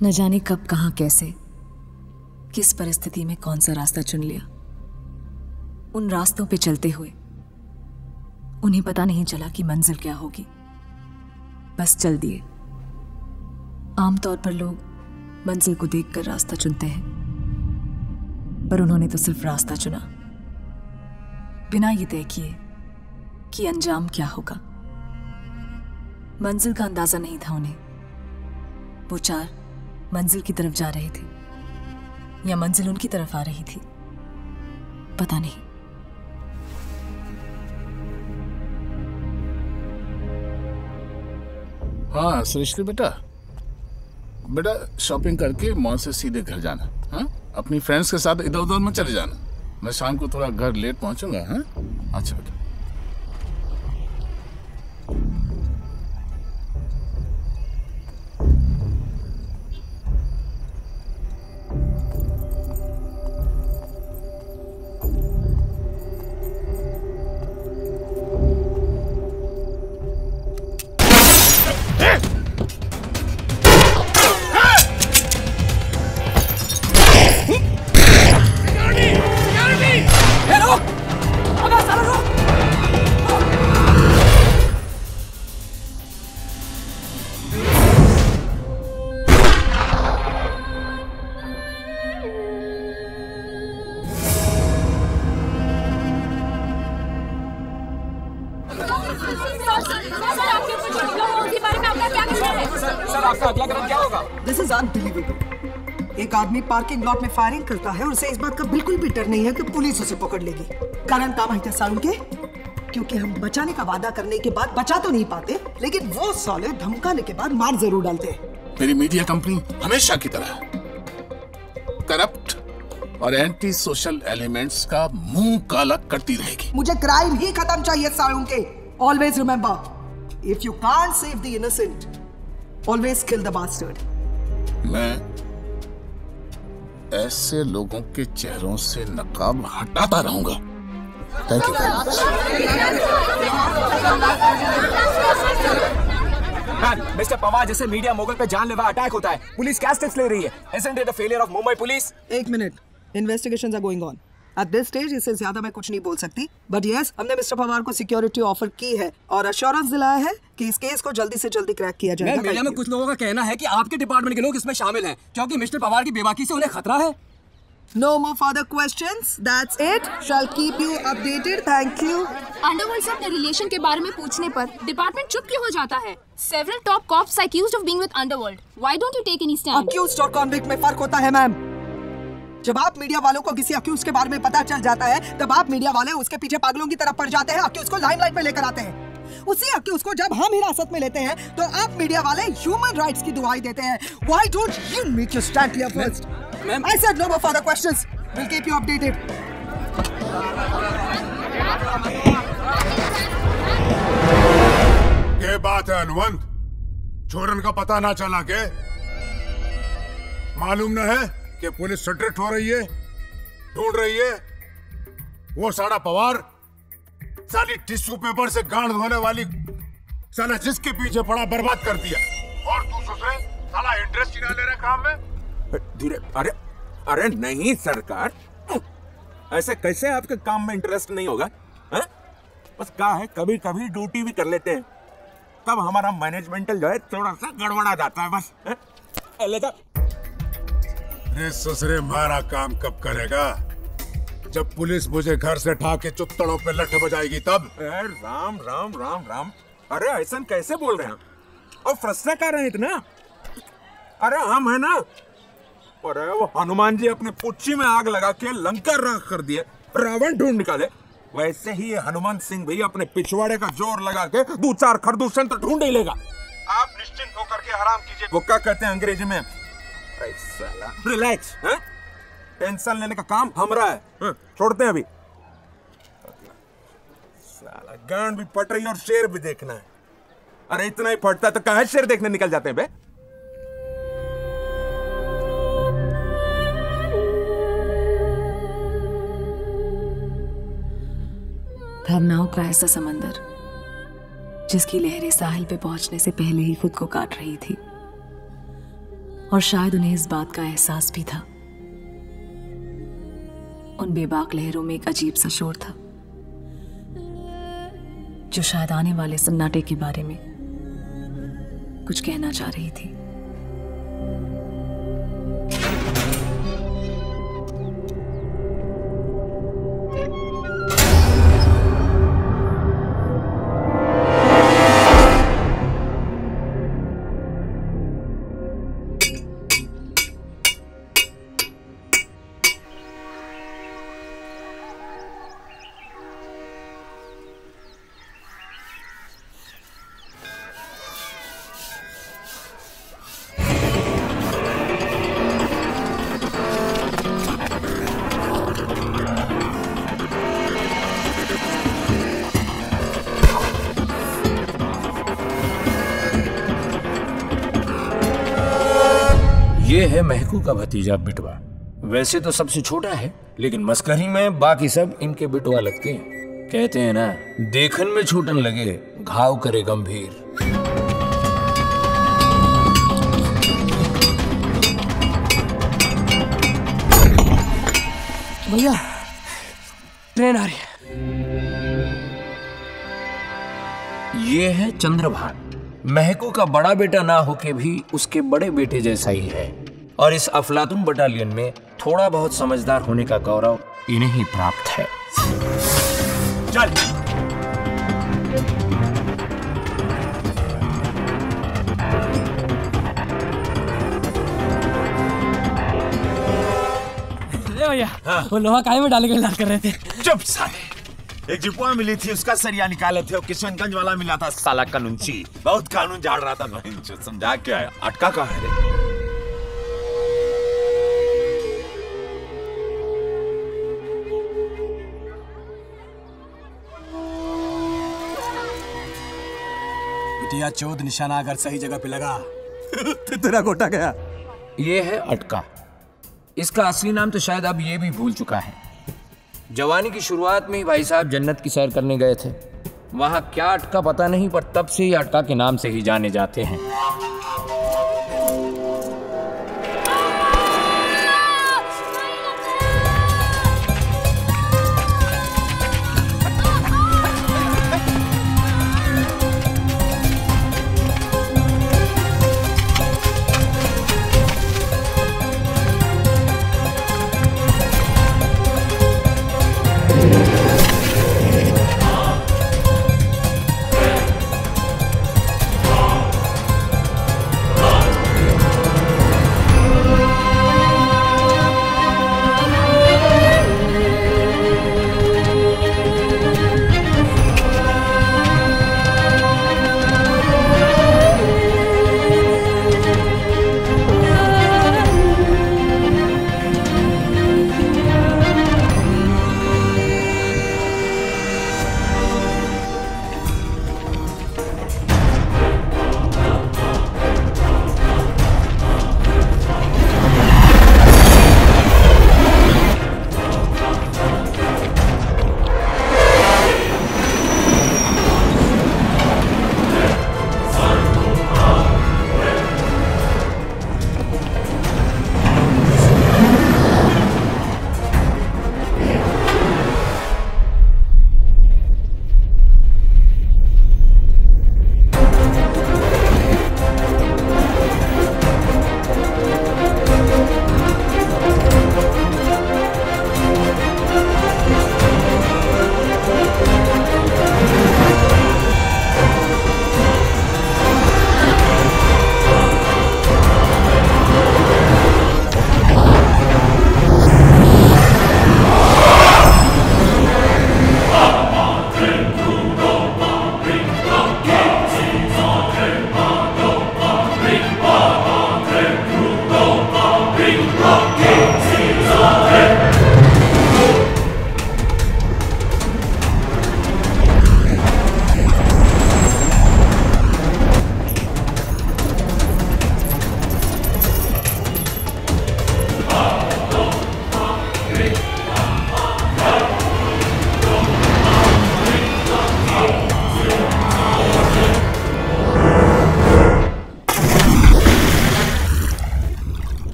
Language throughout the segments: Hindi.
न जाने कब, कहां, कैसे, किस परिस्थिति में कौन सा रास्ता चुन लिया। उन रास्तों पे चलते हुए उन्हें पता नहीं चला कि मंजिल क्या होगी, बस चल दिए। आमतौर पर लोग मंजिल को देखकर रास्ता चुनते हैं, पर उन्होंने तो सिर्फ रास्ता चुना, बिना ये तय किए कि अंजाम क्या होगा। मंजिल का अंदाजा नहीं था उन्हें। वो चार मंजिल की तरफ जा रहे थे या मंजिल उनकी तरफ आ रही थी, पता नहीं। हाँ सृष्टि बेटा, बेटा शॉपिंग करके मॉल से सीधे घर जाना। हाँ, अपनी फ्रेंड्स के साथ इधर उधर मत चले जाना। मैं शाम को थोड़ा घर लेट पहुंचूंगा। हाँ, अच्छा बेटा। एक आदमी पार्किंग लॉट में फायरिंग करता है और उसे इस बात का बिल्कुल भी डर नहीं है कि पुलिस उसे पकड़ लेगी। कारण काम है सालू के, क्योंकि हम बचाने का वादा करने के बाद बचा तो नहीं पाते, लेकिन वो साले धमकाने के बाद मार जरूर डालते हैं। मेरी मीडिया कंपनी हमेशा की तरह करप्ट और एंटी सोशल एलिमेंट्स का मुंह काला करती रहेगी। मुझे क्राइम ही खत्म चाहिए सालू के। Always remember, if you can't save the innocent, always kill the bastard. मैं ऐसे लोगों के चेहरों से नकाब हटाता रहूंगा। Thank you. मिस्टर पवार, जैसे मीडिया मोगल पे जानलेवा अटैक होता है, पुलिस क्या स्टेप्स ले रही है? Isn't it the failure of Mumbai police? एक minute, investigations are going on. At this stage इससे ज्यादा मैं कुछ नहीं बोल सकती, बट यस, हमने मिस्टर पवार को सिक्योरिटी ऑफर की है और अश्योरेंस दिलाया है कि इस केस को जल्दी से जल्दी क्रैक किया जाएगा। मीडिया में कुछ लोगों का कहना है कि आपके डिपार्टमेंट के लोग इसमें शामिल हैं, क्योंकि मिस्टर पवार की बेबाकी से उन्हें खतरा है। No more further questions. That's it. Shall keep you updated. Thank you. Underworld से अपने रिलेशन के बारे में पूछने पर डिपार्टमेंट चुप क्यों हो जाता है? Several top cops accused of being with Underworld. Why don't you take any stand? Accused और convict में फर्क होता है मैम। जब आप मीडिया वालों को किसी अक्यूज के बारे में पता चल जाता है, तब आप मीडिया वाले उसके पीछे पागलों की तरफ पड़ जाते हैं, अक्यूज को लाइमलाइट में लेकर आते हैं। उसी अक्यूज को जब हम हिरासत में लेते हैं, तो आप मीडिया वाले ह्यूमन राइट्स की दुहाई देते हैं। Why don't you make your stand clear first? Ma'am, I said no more further questions. We'll keep you updated. क्या बात है हनुमंत? छोरन का पता ना चला के? मालूम न है कि पुलिस सट्रेट हो रही है, ढूंढ रही है। वो साड़ा पवार साली टिश्यू पेपर से गांड धोने वाली साला जिसके पीछे पड़ा बर्बाद कर दिया, और तू ससुरे साला इंटरेस्ट ही ना ले रहा काम में। धीरे, अरे नहीं सरकार, ऐसे कैसे आपके काम में इंटरेस्ट नहीं होगा? है? बस क्या है, कभी कभी ड्यूटी भी कर लेते हैं, तब हमारा मैनेजमेंटल जो है थोड़ा सा गड़बड़ा जाता है बस। अरे ससुरे हमारा काम कब करेगा? जब पुलिस मुझे घर से उठा के चुत्तड़ों पे लठ बजाएगी तब। राम राम राम राम, अरे ऐसा कैसे बोल रहे हैं? और फ्रस्ट्रेट कर रहे हैं इतना? अरे हम है ना, अरे वो हनुमान जी अपने पुच्छी में आग लगा के लंका राख कर दिए, रावण ढूंढ निकाले, वैसे ही हनुमंत सिंह भी अपने पिछवाड़े का जोर लगा के दो चार खरदूषण तो ढूंढ ही लेगा। आप निश्चिंत होकर के आराम कीजिए। वो क्या कहते हैं अंग्रेजी में? रिलैक्स। टेंशन लेने का काम हमरा है, छोड़ते हैं अभी। साला गांड भी पट रही और शेर भी देखना है। अरे इतना ही फटता है तो कहाँ शेर देखने निकल जाते हैं बे? भावनाओं का ऐसा समंदर जिसकी लहरें साहिल पे पहुंचने से पहले ही खुद को काट रही थी। और शायद उन्हें इस बात का एहसास भी था। उन बेबाक लहरों में एक अजीब सा शोर था जो शायद आने वाले सन्नाटे के बारे में कुछ कहना चाह रही थी। ये है महकू का भतीजा बिटवा। वैसे तो सबसे छोटा है, लेकिन मस्करी में बाकी सब इनके बिटवा लगते हैं। कहते हैं ना, देखन में छूटन लगे घाव करे गंभीर। भैया ट्रेन आ रही है। ये है चंद्रभान। महकू का बड़ा बेटा ना होके भी उसके बड़े बेटे जैसा ही है, और इस अफलातुन बटालियन में थोड़ा बहुत समझदार होने का गौरव इन्हें ही प्राप्त है। चल भैया, वो लोहा काहे में डाले के लाल कर रहे थे? चुप साले। एक जिपुआ मिली थी, उसका सरिया निकाले थे, और किशनगंज वाला मिला था साला कानूनची। बहुत कानून झाड़ रहा था, समझा क्या है? अटका कहाँ है रे? बिटिया चौथ निशाना अगर सही जगह पे लगा तो तेरा गोटा गया। ये है अटका। इसका असली नाम तो शायद अब ये भी भूल चुका है। जवानी की शुरुआत में ही भाई साहब जन्नत की सैर करने गए थे। वहां क्या अटका पता नहीं, पर तब से ही अटका के नाम से ही जाने जाते हैं।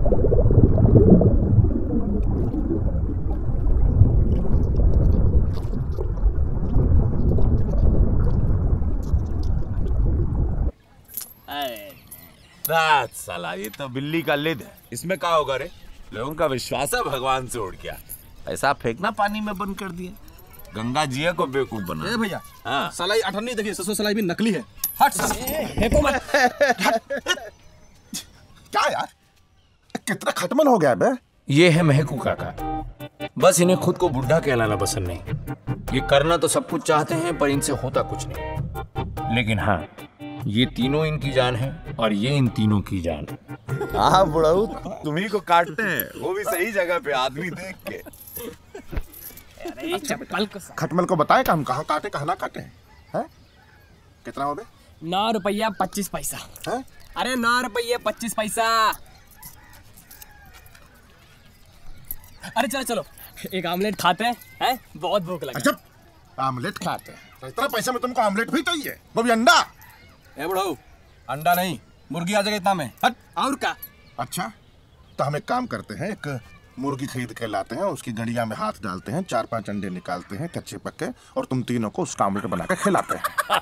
साला ये तो बिल्ली का लिद है, इसमें क्या होगा रे? लोगों का विश्वास है भगवान से उड़ गया, ऐसा फेंकना पानी में बंद कर दिया, गंगा जी को बेवकूफ बना। ए भैया, हाँ सलाई 18 देखिए, ससुर सलाई भी नकली है। हट फेंको मत। क्या यार, कितना खटमल हो गया बे? ये है महकू काका। बस इन्हें खुद को बुढ़ा कहलाना पसंद नहीं। ये करना तो सब कुछ चाहते हैं पर इनसे होता कुछ नहीं। लेकिन हाँ, ये तीनों इनकी जान है और ये इन तीनों की जान। हाँ बुढ़ाऊ, तुम्ही को काटते हैं, वो भी सही जगह पे, आदमी देख के। खटमल को बताए हम कहाँ काटे कहाँ ना काटे हैं? कितना हो बे? 9 रुपया 25 पैसा। है? अरे 9 रुपये 25 पैसा। अरे चलो चलो एक आमलेट खाते हैं, बहुत भूख लगी। अच्छा, आमलेट खाते हैं? इतना पैसे में तुमको आमलेट भी चाहिए, वो भी अंडा? ए बुढ़ाऊ, अंडा नहीं, मुर्गी आ जाएगा इतना में। हट। और का? अच्छा, तो हम एक काम करते हैं, एक मुर्गी खरीद के लाते हैं, उसकी गड़िया में हाथ डालते हैं, 4-5 अंडे निकालते हैं कच्चे पक्के, और तुम तीनों को उसका आमलेट बना के खिलाते हैं।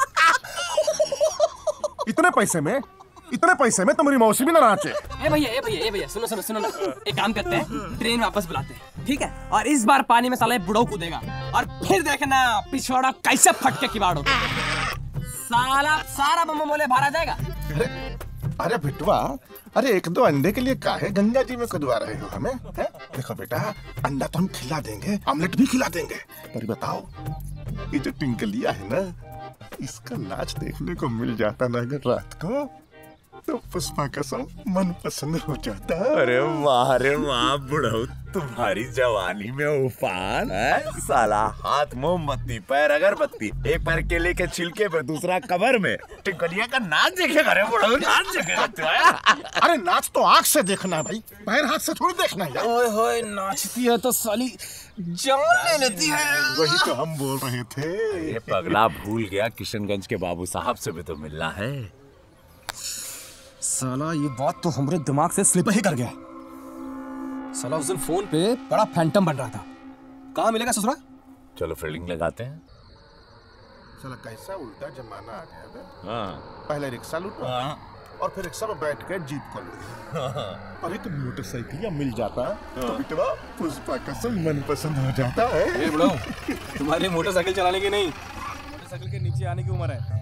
इतने पैसे में तुम्हारी मौसी भी ना नाचे। ए भैया सुनो ना, एक काम करते हैं, ट्रेन वापस बुलाते हैं, ठीक है? और इस बार पानी में साला बुढ़ऊ कूदेगा और फिर देखना पिछवाड़ा कैसे फट के किबाड़ होता है। सारा बम मोले बाहर आ जाएगा। अरे बिटवा, अरे 1-2 अंडे के लिए काहे गंगा जी में कुदवा रहे हो हमें? है? देखो बेटा, अंडा तो हम खिला देंगे, आमलेट भी खिला देंगे, पर बताओ, ये जो टिंकलिया है ना, इसका नाच देखने को मिल जाता ना अगर रात को, तो पुष्पा कसम मन पसंद हो जाता। अरे वाह बुढ़ऊ, तुम्हारी जवानी में उफान है साला। हाथ मोमबत्ती, पैर अगरबत्ती, एक पैर केले के छिलके पे, दूसरा कबर में। टिंकलिया का नाच देखेगा रे बुढ़ऊ, नाच देखेगा। अरे नाच तो आँख से देखना है भाई, पैर हाथ से थोड़ी देखना है यार। ओए होए, नाचती है तो साली जान ले लेती है। वही तो हम बोल रहे थे। ये पगला भूल गया, किशनगंज के बाबू साहब से भी तो मिलना है। साला ये बात तो हमारे दिमाग से स्लिप ही कर गया। साला उस दिन फोन पे बड़ा फैंटम बन रहा था। कहाँ मिलेगा ससुरा? चलो फील्डिंग लगाते हैं। साला कैसा उल्टा जमाना आ गया बे। हाँ। पहले रिक्शा लूटो, और फिर रिक्शा में बैठ के जीप को लूटो, और एक मोटरसाइकिल मिल जाता तो बिटवा पुष्पा कसम मन पसंद हो जाता है। ए बुढ़ऊ, तुम्हारी मोटरसाइकिल चलाने की नहीं, मोटरसाइकिल के नीचे आने की उम्र है।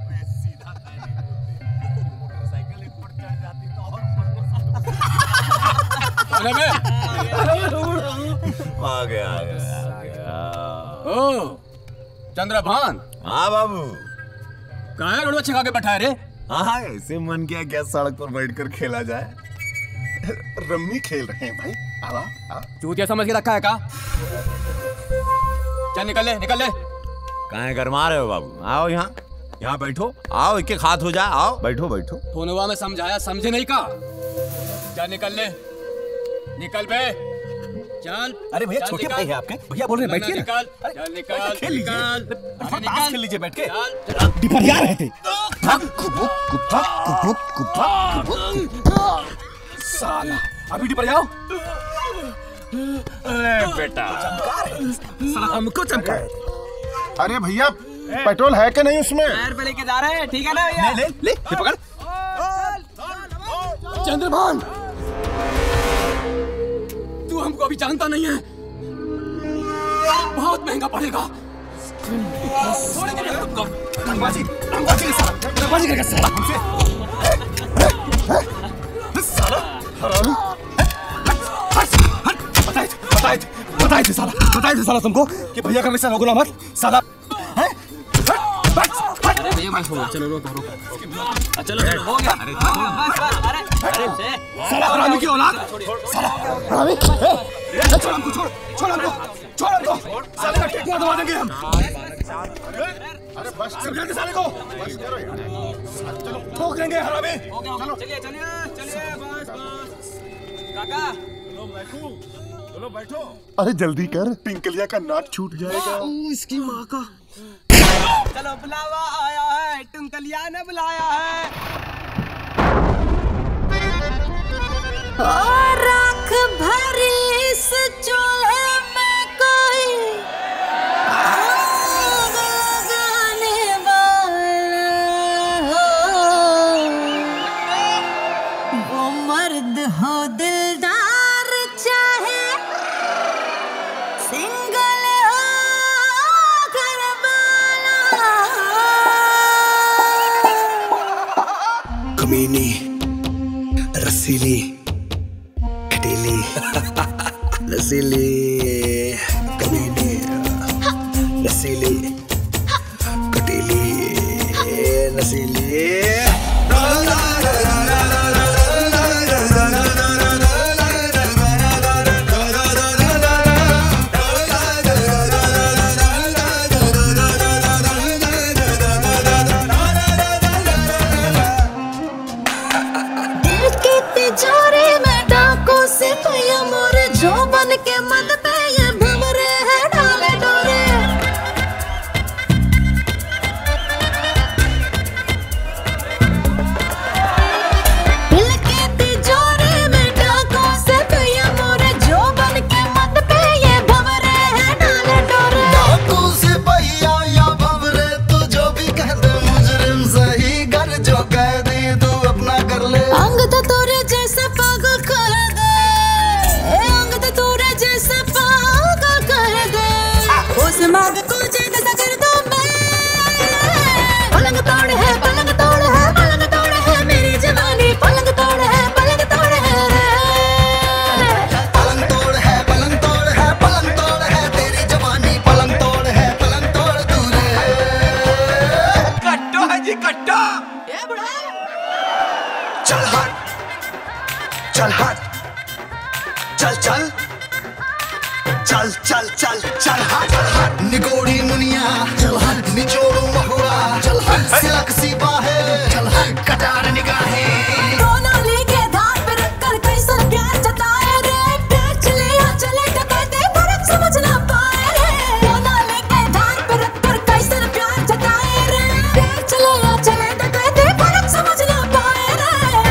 आ गया। ओ चंद्रभान। हाँ बाबू। कहाँ है रोड छिका के बैठा है रे? हाँ ऐसे मन किया क्या सड़क पर बैठकर खेला जाए। रम्मी खेल रहे हैं भाई। आवा। चूतिया समझ के रखा है का? चल निकल ले। कहाँ गरमा रहे हो बाबू? आओ यहाँ बैठो। आओ एक हाथ हो जाए। आओ बैठो। फोनवा में समझाया, समझे नहीं का? चल निकल बे, चल। अरे भैया छोटे भाई है आपके, भैया बोल रहे बैठिए ना। निकल खेल लीजिए बैठ के। डिपरिया रहे थे। साला अभी डिपरिया आओ। अरे बेटा साला हमको चमका है। अरे भैया पेट्रोल है कि नहीं उसमें? पैर पे लेके जा रहे हैं, ठीक है ना भैया? ले पकड़। चंद्रभान, तू हमको अभी जानता नहीं है, बहुत महंगा पड़ेगा। रंगबाजी करके साला हमसे। साला हरामी। बताए थे साला तुमको कि भैया का वैसा होगा मत साला। अरे भैया मैं चलो रोको। चलो हो गया। अरे साला हरामी की औलाद। साला हरामी। छोड़ हमको। साले का टेकना दबा देंगे हम। अरे बस समझा दे साले को। बस करो यार। चलो ठोक देंगे हरामी। चलिए बस। काका चलो बैठो। अरे जल्दी कर, टिंकलिया का नाक छूट जाएगा। इसकी माँ का। चलो बुलावा आया है, टिंकलिया ने बुलाया है। और राख भरी इस चूल्हे में कोई आग लगाने वाला हो, वो मर्द हो दिलदार चाहे सिंगल हो घरवाला। कमीनी, रसीली, खटीली, रसीली, कमीनी, रसीली, खटीली, रसीली। तिजोरी में डाकों से भैया मोरे जो बन के मन पे ये भंवरे हैं डाले डोरे। दिल की तिजोरी में डाकों से भैया मोरे जो बन के मन पे ये भंवरे हैं डाले डोरे। डाकू से भैया या भंवरे तू जो भी कह दे मुजरिम सही कर जो कह दे तू अपना कर ले। अंग तो तोरे जैसे पागल कर दे, अंग तो तोरे जैसे पागल कर दे, उस मांग को जैसा कर दो मैं। पलंग तोड़ है, पलंग तोड़ है, पलंग तोड़ है मेरी जवानी, पलंग तोड़ है, पलंग तोड़ है रे। पलंग तोड़ है, पलंग तोड़ है, पलंग तोड़ है तेरी जवानी, पलंग तोड़ है, पलंग तोड़ तू रे। कट्टो है जी कट्टो। चल हट, चल हट, चल चल चल चल चल चल हट, निगोड़ी मुनिया चल हट, निचोड़ू महुआ चल हट, सिलक सी बाहें चल हट, कटार निगाहें। दोनों लेके धार पे रखकर कैसा प्यार जताए रे, प्यार चले या चले टकराते फर्क समझ ना पाए रे। दोनों लेके धार पे रखकर कैसा प्यार जताए रे, प्यार चले या चले टकराते फर्क समझ ना पाए रे।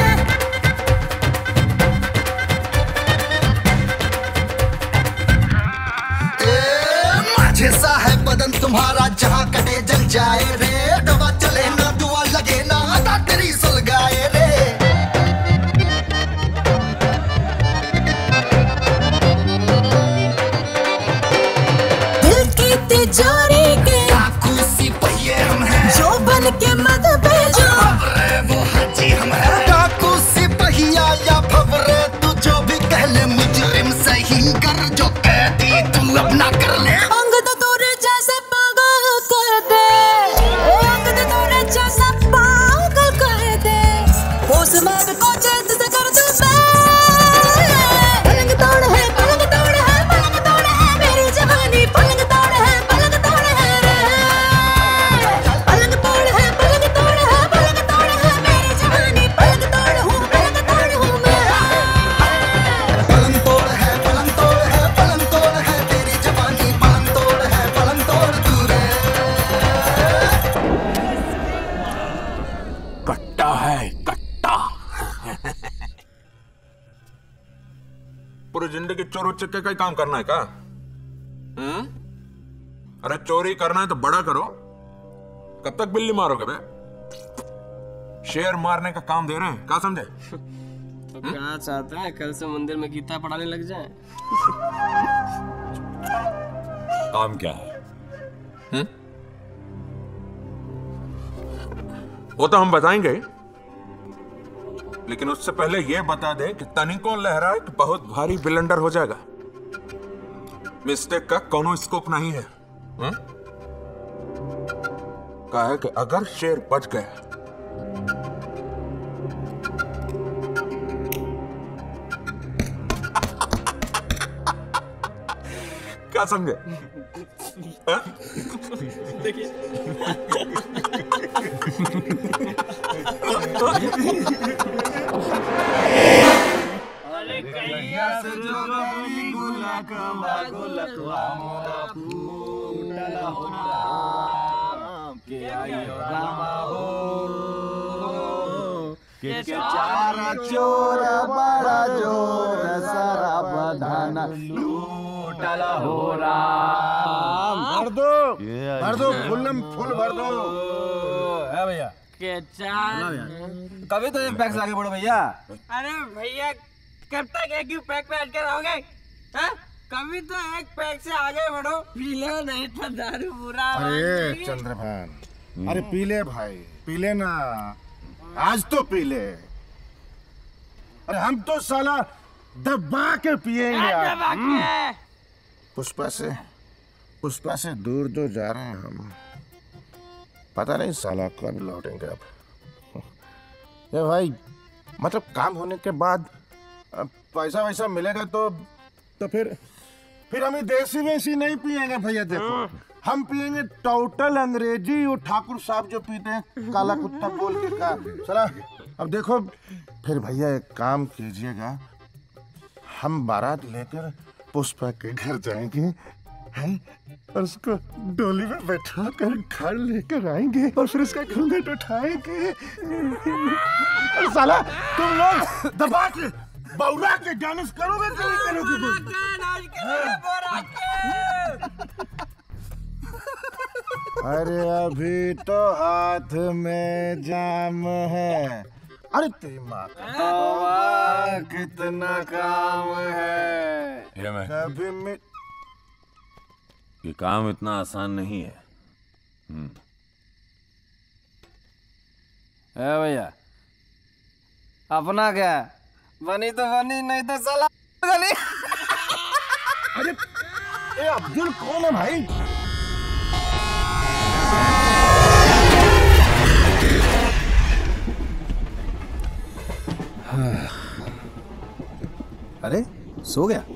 जैसा है बदन तुम्हारा जहाँ कटे जल जाए रे, दवा चले ना दुआ लगे ना अदा तेरी सुलगाए रे। दिल की तिजोरी के डाकू सिपहिये हम हैं, जो बन के मत भेजो वो हाजी हम हैं। डाकू सिपहिया या भंवरे तू जो भी कह ले मुजरिम सही कर जो कह दी तू अपना कर ले। अंग तो तोरे जैसे पागल कर दे, अंग तो तोरे जैसे पागल कर दे, उस मर्द को जल्द से कर दूं मैं। पलंग तोड़ है, पलंग तोड़ है, पलंग तोड़ है मेरी जवानी, पलंग तोड़ है, पलंग तोड़ है रे। पलंग तोड़ है, पलंग तोड़ है, पलंग तोड़ है मेरी जवानी, पलंग तोड़ हूँ मैं। पलंग तोड़ है, पलंग तोड़ है, पलंग तोड़ है तेरी जवानी, पलंग तोड़ है, पलंग तोड़ तू रे। कट्टा है कट्टा। पूरी जिंदगी चोर चक्के का ही काम करना है क्या? अरे चोरी करना है तो बड़ा करो, कब तक बिल्ली मारोगे बे? शेर मारने का काम दे रहे हैं, क्या समझे? तो क्या चाहते हैं कल से मंदिर में गीता पढ़ाने लग जाए? काम क्या है? वो तो हम बताएंगे, लेकिन उससे पहले ये बता दे कि तनिको लहराए तो बहुत भारी बिलंडर हो जाएगा। मिस्टेक का कोनो स्कोप नहीं है। कहा है कि अगर शेर बच गया क्या समझे? देखिए चारा चोर बड़ा जोर सारा बधाना लूटला हो राम। भर दो फुल्लम फुल भर दो। है भैया कभी तो एक पैक से आगे बढ़ो भैया। अरे भैया कब तक एक ही पैक पे अटके रहोगे? कभी तो एक पैक से आगे बढ़ो। पी लो नहीं तो दारू बुरा। अरे चंद्रभान, अरे पीले भाई पीले ना, आज तो पीले। अरे हम तो साला दबा के पिएंगे। पुष्पा से दूर तो जा रहे हैं हम, पता नहीं साला कब लौटेंगे अब। ये भाई मतलब काम होने के बाद पैसा वैसा मिलेगा तो फिर हम देसी वेसी नहीं पिएंगे भैया। देखो हम पिएंगे टोटल अंग्रेजी, वो ठाकुर साहब जो पीते हैं काला कुत्ता बोल के का चला। अब देखो फिर भैया एक काम कीजिएगा, हम बारात लेकर पुष्पा के घर जाएंगे हैं और उसको डोली में बैठा कर घर लेकर आएंगे और फिर उसका घूंघट उठाएंगे। और साला तुम लोग दबा के बौरा के डांस करोगे कि नहीं करोगे? अरे अभी तो हाथ में जाम है। अरे तेरी माँ का कितना काम है। कभी में ये काम इतना आसान नहीं है। भैया अपना क्या बनी तो बनी, नहीं तो साला गली। अरे ये अब्दुल कौन है भाई? अरे सो गया?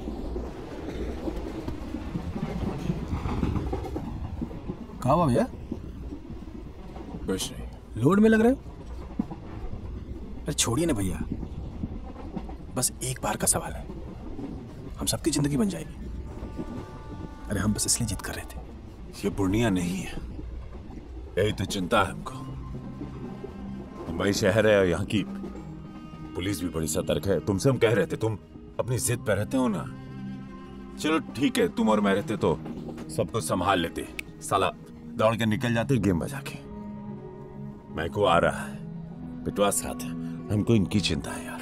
कहाँ हुआ भैया? कुछ नहीं। लोड में लग रहे हो? अरे छोड़िए ना भैया, बस एक बार का सवाल है, हम सबकी जिंदगी बन जाएगी। अरे हम बस इसलिए जिद कर रहे थे। ये पूर्णिया नहीं है, यही तो चिंता है हमको। मुंबई शहर है और यहाँ की पुलिस भी बड़ी सतर्क है। तुमसे हम कह रहे थे, तुम अपनी जिद पे रहते हो ना। चलो ठीक है, तुम और मैं रहते तो सब कुछ संभाल लेते। साला दौड़ के निकल जाते गेम बजा के। मैं को आ रहा है, पिटवा साथ है, हमको इनकी चिंता है यार।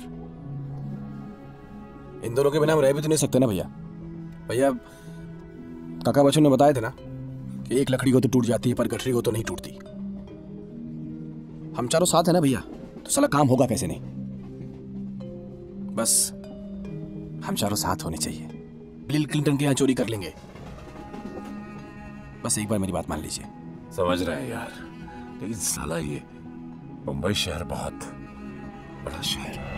इन दोनों के बिना हम रह भी तो नहीं सकते ना भैया। भैया काका बच्चों ने बताए थे ना कि एक लकड़ी को तो टूट जाती है पर गठरी को तो नहीं टूटती। हम चारों साथ है ना भैया, तो साला काम होगा कैसे नहीं। बस हम चारों साथ होने चाहिए। बिल क्लिंटन के यहाँ चोरी कर लेंगे। बस एक बार मेरी बात मान लीजिए। समझ रहे हैं यार, लेकिन साला ये मुंबई शहर बहुत बड़ा शहर है।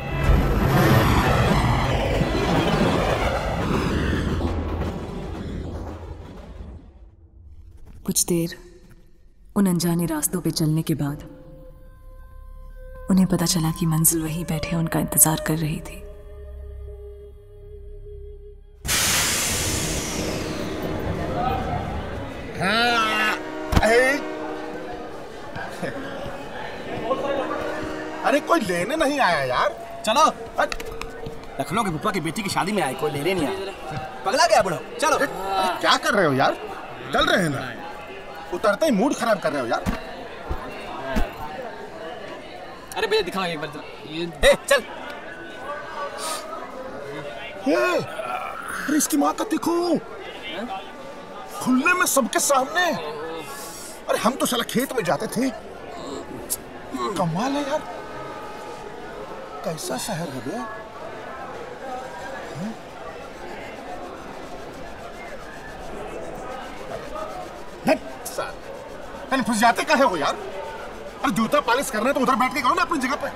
कुछ देर उन अनजाने रास्तों पे चलने के बाद उन्हें पता चला कि मंजिल वहीं बैठे उनका इंतजार कर रही थी। अरे कोई लेने नहीं आया यार। चलो लखनऊ के पुप्पा की बेटी की शादी में आए, कोई लेने नहीं आया। पगला गया बुढ़ो। चलो। अरे क्या कर रहे हो यार? चल रहे हैं ना, उतरते ही मूड खराब कर रहे हो यार। अरे भैया दिखाओ एक बार। ए, चल। अरे इसकी माँ का देखो, खुले में सबके सामने। अरे हम तो साला खेत में जाते थे। कमाल है यार, कैसा शहर है बे। फंस जाते काहे हो यार? अरे जूता पॉलिश करना है तो उधर बैठ के करो ना अपनी जगह पे।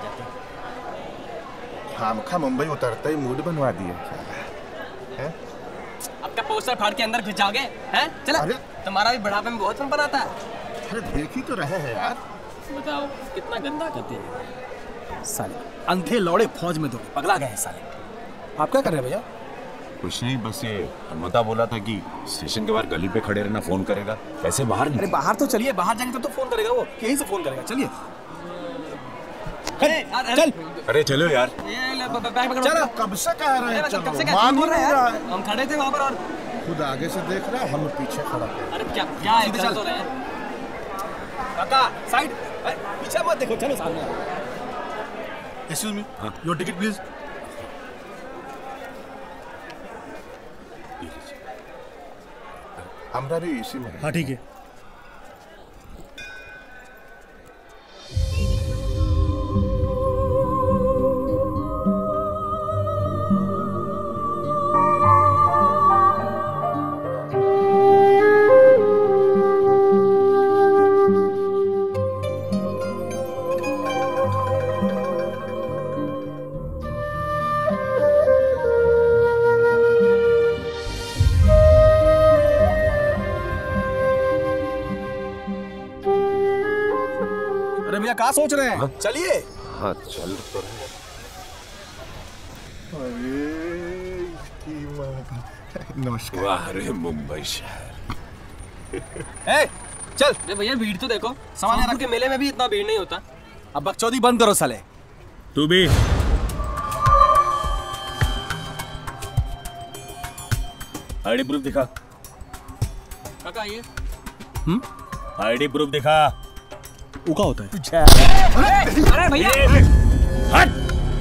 खामखा मुंबई उतरते ही मूड बनवा दिया। आपका पोस्टर फाड़ के अंदर खिंचाओगे हैं? चला। तुम्हारा भी बुढ़ापे में बहुत फन आता है। अरे देख ही तो रहे हैं यार। बताओ कितना गंदा करते हैं साले। अंधे लौड़े फौज में दो पगला गए साले। आप क्या कर रहे हैं भैया? कुछ नहीं, बस ये हनुमता बोला था कि स्टेशन के बाहर गली पे खड़े रहना, फोन करेगा। कैसे बाहर? अरे बाहर तो चलिए, बाहर जाएंगे तो फोन करेगा वो, यहीं से फोन करेगा। चलिए। चल। अरे चलो यार। चलो कब से कह रहे हैं चलो, मान ही नहीं रहा है। हम खड़े थे वहाँ पर और खुद आगे से देख रहा है, हम पीछे खड़ा है। अरे क्या क्या है, चल तो रहे हैं। काका साइड, पीछे मत देखो, चलो सामने। Excuse me, your ticket please. हमरा भी इसी में। हाँ ठीक है। क्या सोच रहे हैं? चलिए। हाँ चल तो रहे। नमस्कार। वाह रे मुंबई शहर। चल। अरे भैया भीड़ तो देखो, सामान के मेले में भी इतना भीड़ नहीं होता। अब बकचोदी बंद करो साले। तू भी। आईडी प्रूफ दिखा। काका ये आईडी प्रूफ दिखा। वो क्या होता है? अरे भैया हट।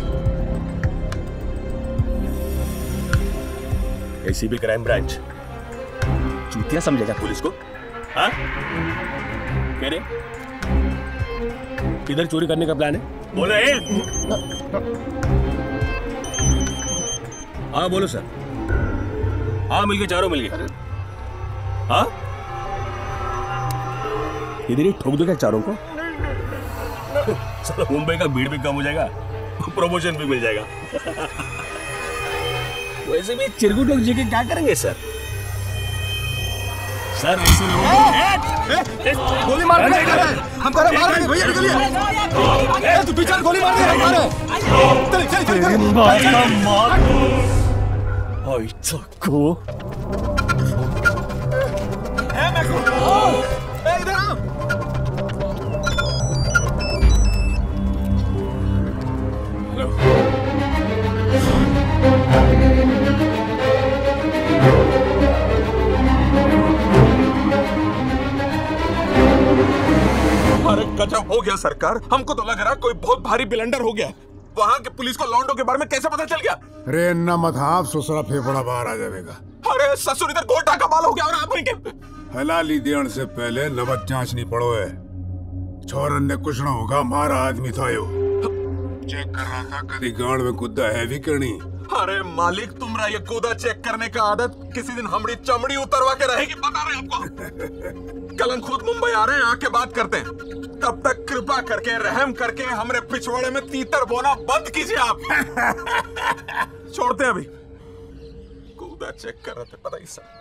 एसीबी क्राइम ब्रांच चूतिया समझेगा पुलिस को? हाँ कह रहे इधर चोरी करने का प्लान है? बोलो। हाँ बोलो सर। हाँ मिल गए, चारों मिल गए। हाँ इधर ही ठोक दो क्या चारों को? मुंबई का भीड़ भी कम हो जाएगा, प्रमोशन भी मिल जाएगा। वैसे भी चिरकुट लोग जी के क्या करेंगे सर? सर ऐसे लोग गोली मार रहे हैं हमको। मार रहे भैया, निकलिए। तू पीछे गोली मार रहे हैं हमारे। चल चल चल मार। ओए चको है मैं को। इधर आओ। अरे गजब हो गया सरकार, हमको तो लग रहा कोई बहुत भारी ब्लंडर हो गया। वहाँ के पुलिस को लॉन्डो के बारे में कैसे पता चल गया? अरे न मत हाँ, ससुरा फेफड़ा बाहर आ जाएगा। अरे ससुर इधर गोटा का बाल हो गया और आप वहीं के। हलाली देने से पहले नबज जांचनी पड़ो है। छोरन ने कुछ ना होगा, हमारा आदमी था यो। चेक कर रहा था कभी गांड में कुद्दा है भी करनी। अरे मालिक, तुम्हारा ये कूदा चेक करने का आदत किसी दिन हमारी चमड़ी उतरवा के रहेगी, बता रहे आपको। कल हम खुद मुंबई आ रहे हैं, आके बात करते हैं। तब तक कृपा करके रहम करके हमरे पिछवाड़े में तीतर बोना बंद कीजिए आप। छोड़ते अभी। कूदा चेक कर रहे थे, पता ही सब।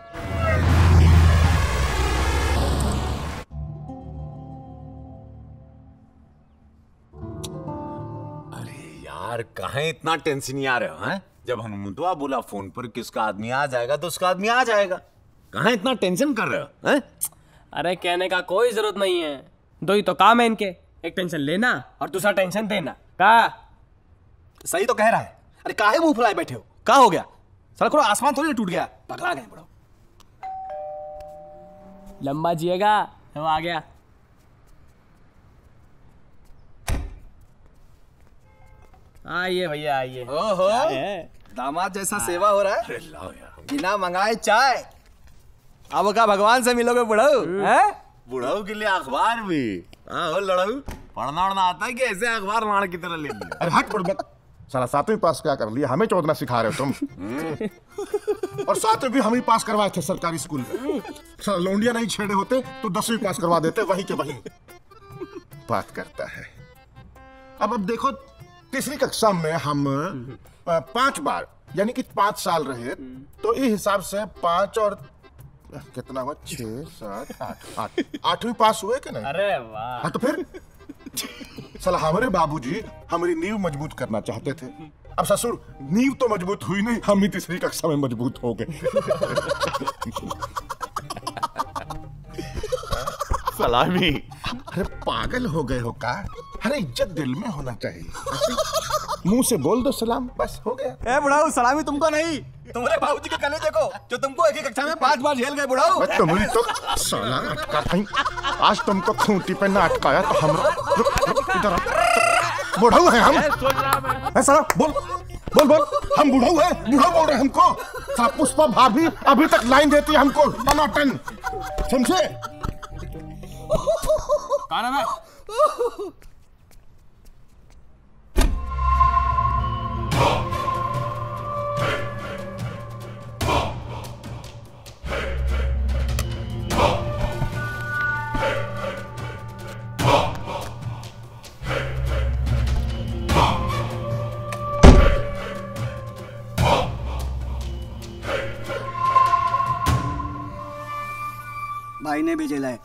यार कहाँ इतना टेंशन नहीं आ रहे हो हैं? जब हनुमंतवा बोला फोन पर कि उसका आदमी आ जाएगा तो उसका आदमी आ जाएगा। कहाँ इतना टेंशन कर रहे हो हैं? अरे कहने का कोई जरूरत नहीं है, दो ही तो काम है इनके, एक टेंशन लेना और दूसरा टेंशन देना। का सही तो कह रहा है। अरे काहे मुंह फुलाए बैठे हो? क्या हो गया? साला कोई आसमान थोड़ी टूट गया, पगला गए बड़ो। लंबा जिएगा वो आ गया। आइए भैया आइए। ओहो दामाद जैसा सेवा हो रहा है। बिना मंगाए चाय। अब क्या भगवान से मिलोगे बुढ़ऊ? बुढ़ऊ के लिए अखबार भी? हाँ लड़ऊ, पढ़ना उड़ना आता है कि ऐसे अखबार लाड़ की तरह ले लिया? अरे हट बुड़बक, साला 7वीं पास क्या कर लिया, हमें चौदना सिखा रहे हो तुम। और 7वीं भी हम ही पास करवाए थे सरकारी स्कूल में। साला लौंडिया नहीं छेड़े होते तो 10वीं पास करवा देते, वहीं के वहीं। बात करता है। अब देखो, तीसरी कक्षा में हम 5 बार यानी कि 5 साल रहे, तो इस हिसाब से 5 और कितना हुआ, 6, 7, 8, 8वीं पास हुए कि नहीं? अरे वाह। हाँ तो फिर साला हमारे बाबूजी हमारी नींव मजबूत करना चाहते थे। अब ससुर नींव तो मजबूत हुई नहीं, हम ही तीसरी कक्षा में मजबूत हो गए। सलामी। अरे पागल हो गए हो का? अरे इज्जत दिल में होना चाहिए। मुंह से बोल दो सलाम, बस हो गया। ए बुढ़ाऊ, सलामी तुमको नहीं, तुम्हारे बाबूजी के कने देखो जो तुमको एक ही कक्षा में 5 बार झेल गए बुढ़ाऊ। तुम्हारी तो साला अटका नहीं, आज तुमको खूंटी पे ना अटकाया तो हम इधर बुढ़ाऊ है हम। साला बोल बोल बोल, हम बुढ़ाऊ है, बुढ़ाऊ बोल रहे हमको। साहब पुष्पा भाभी अभी तक लाइन देती है हमको टनाटन, समझे? कौन है? भाई ने भेजेला है।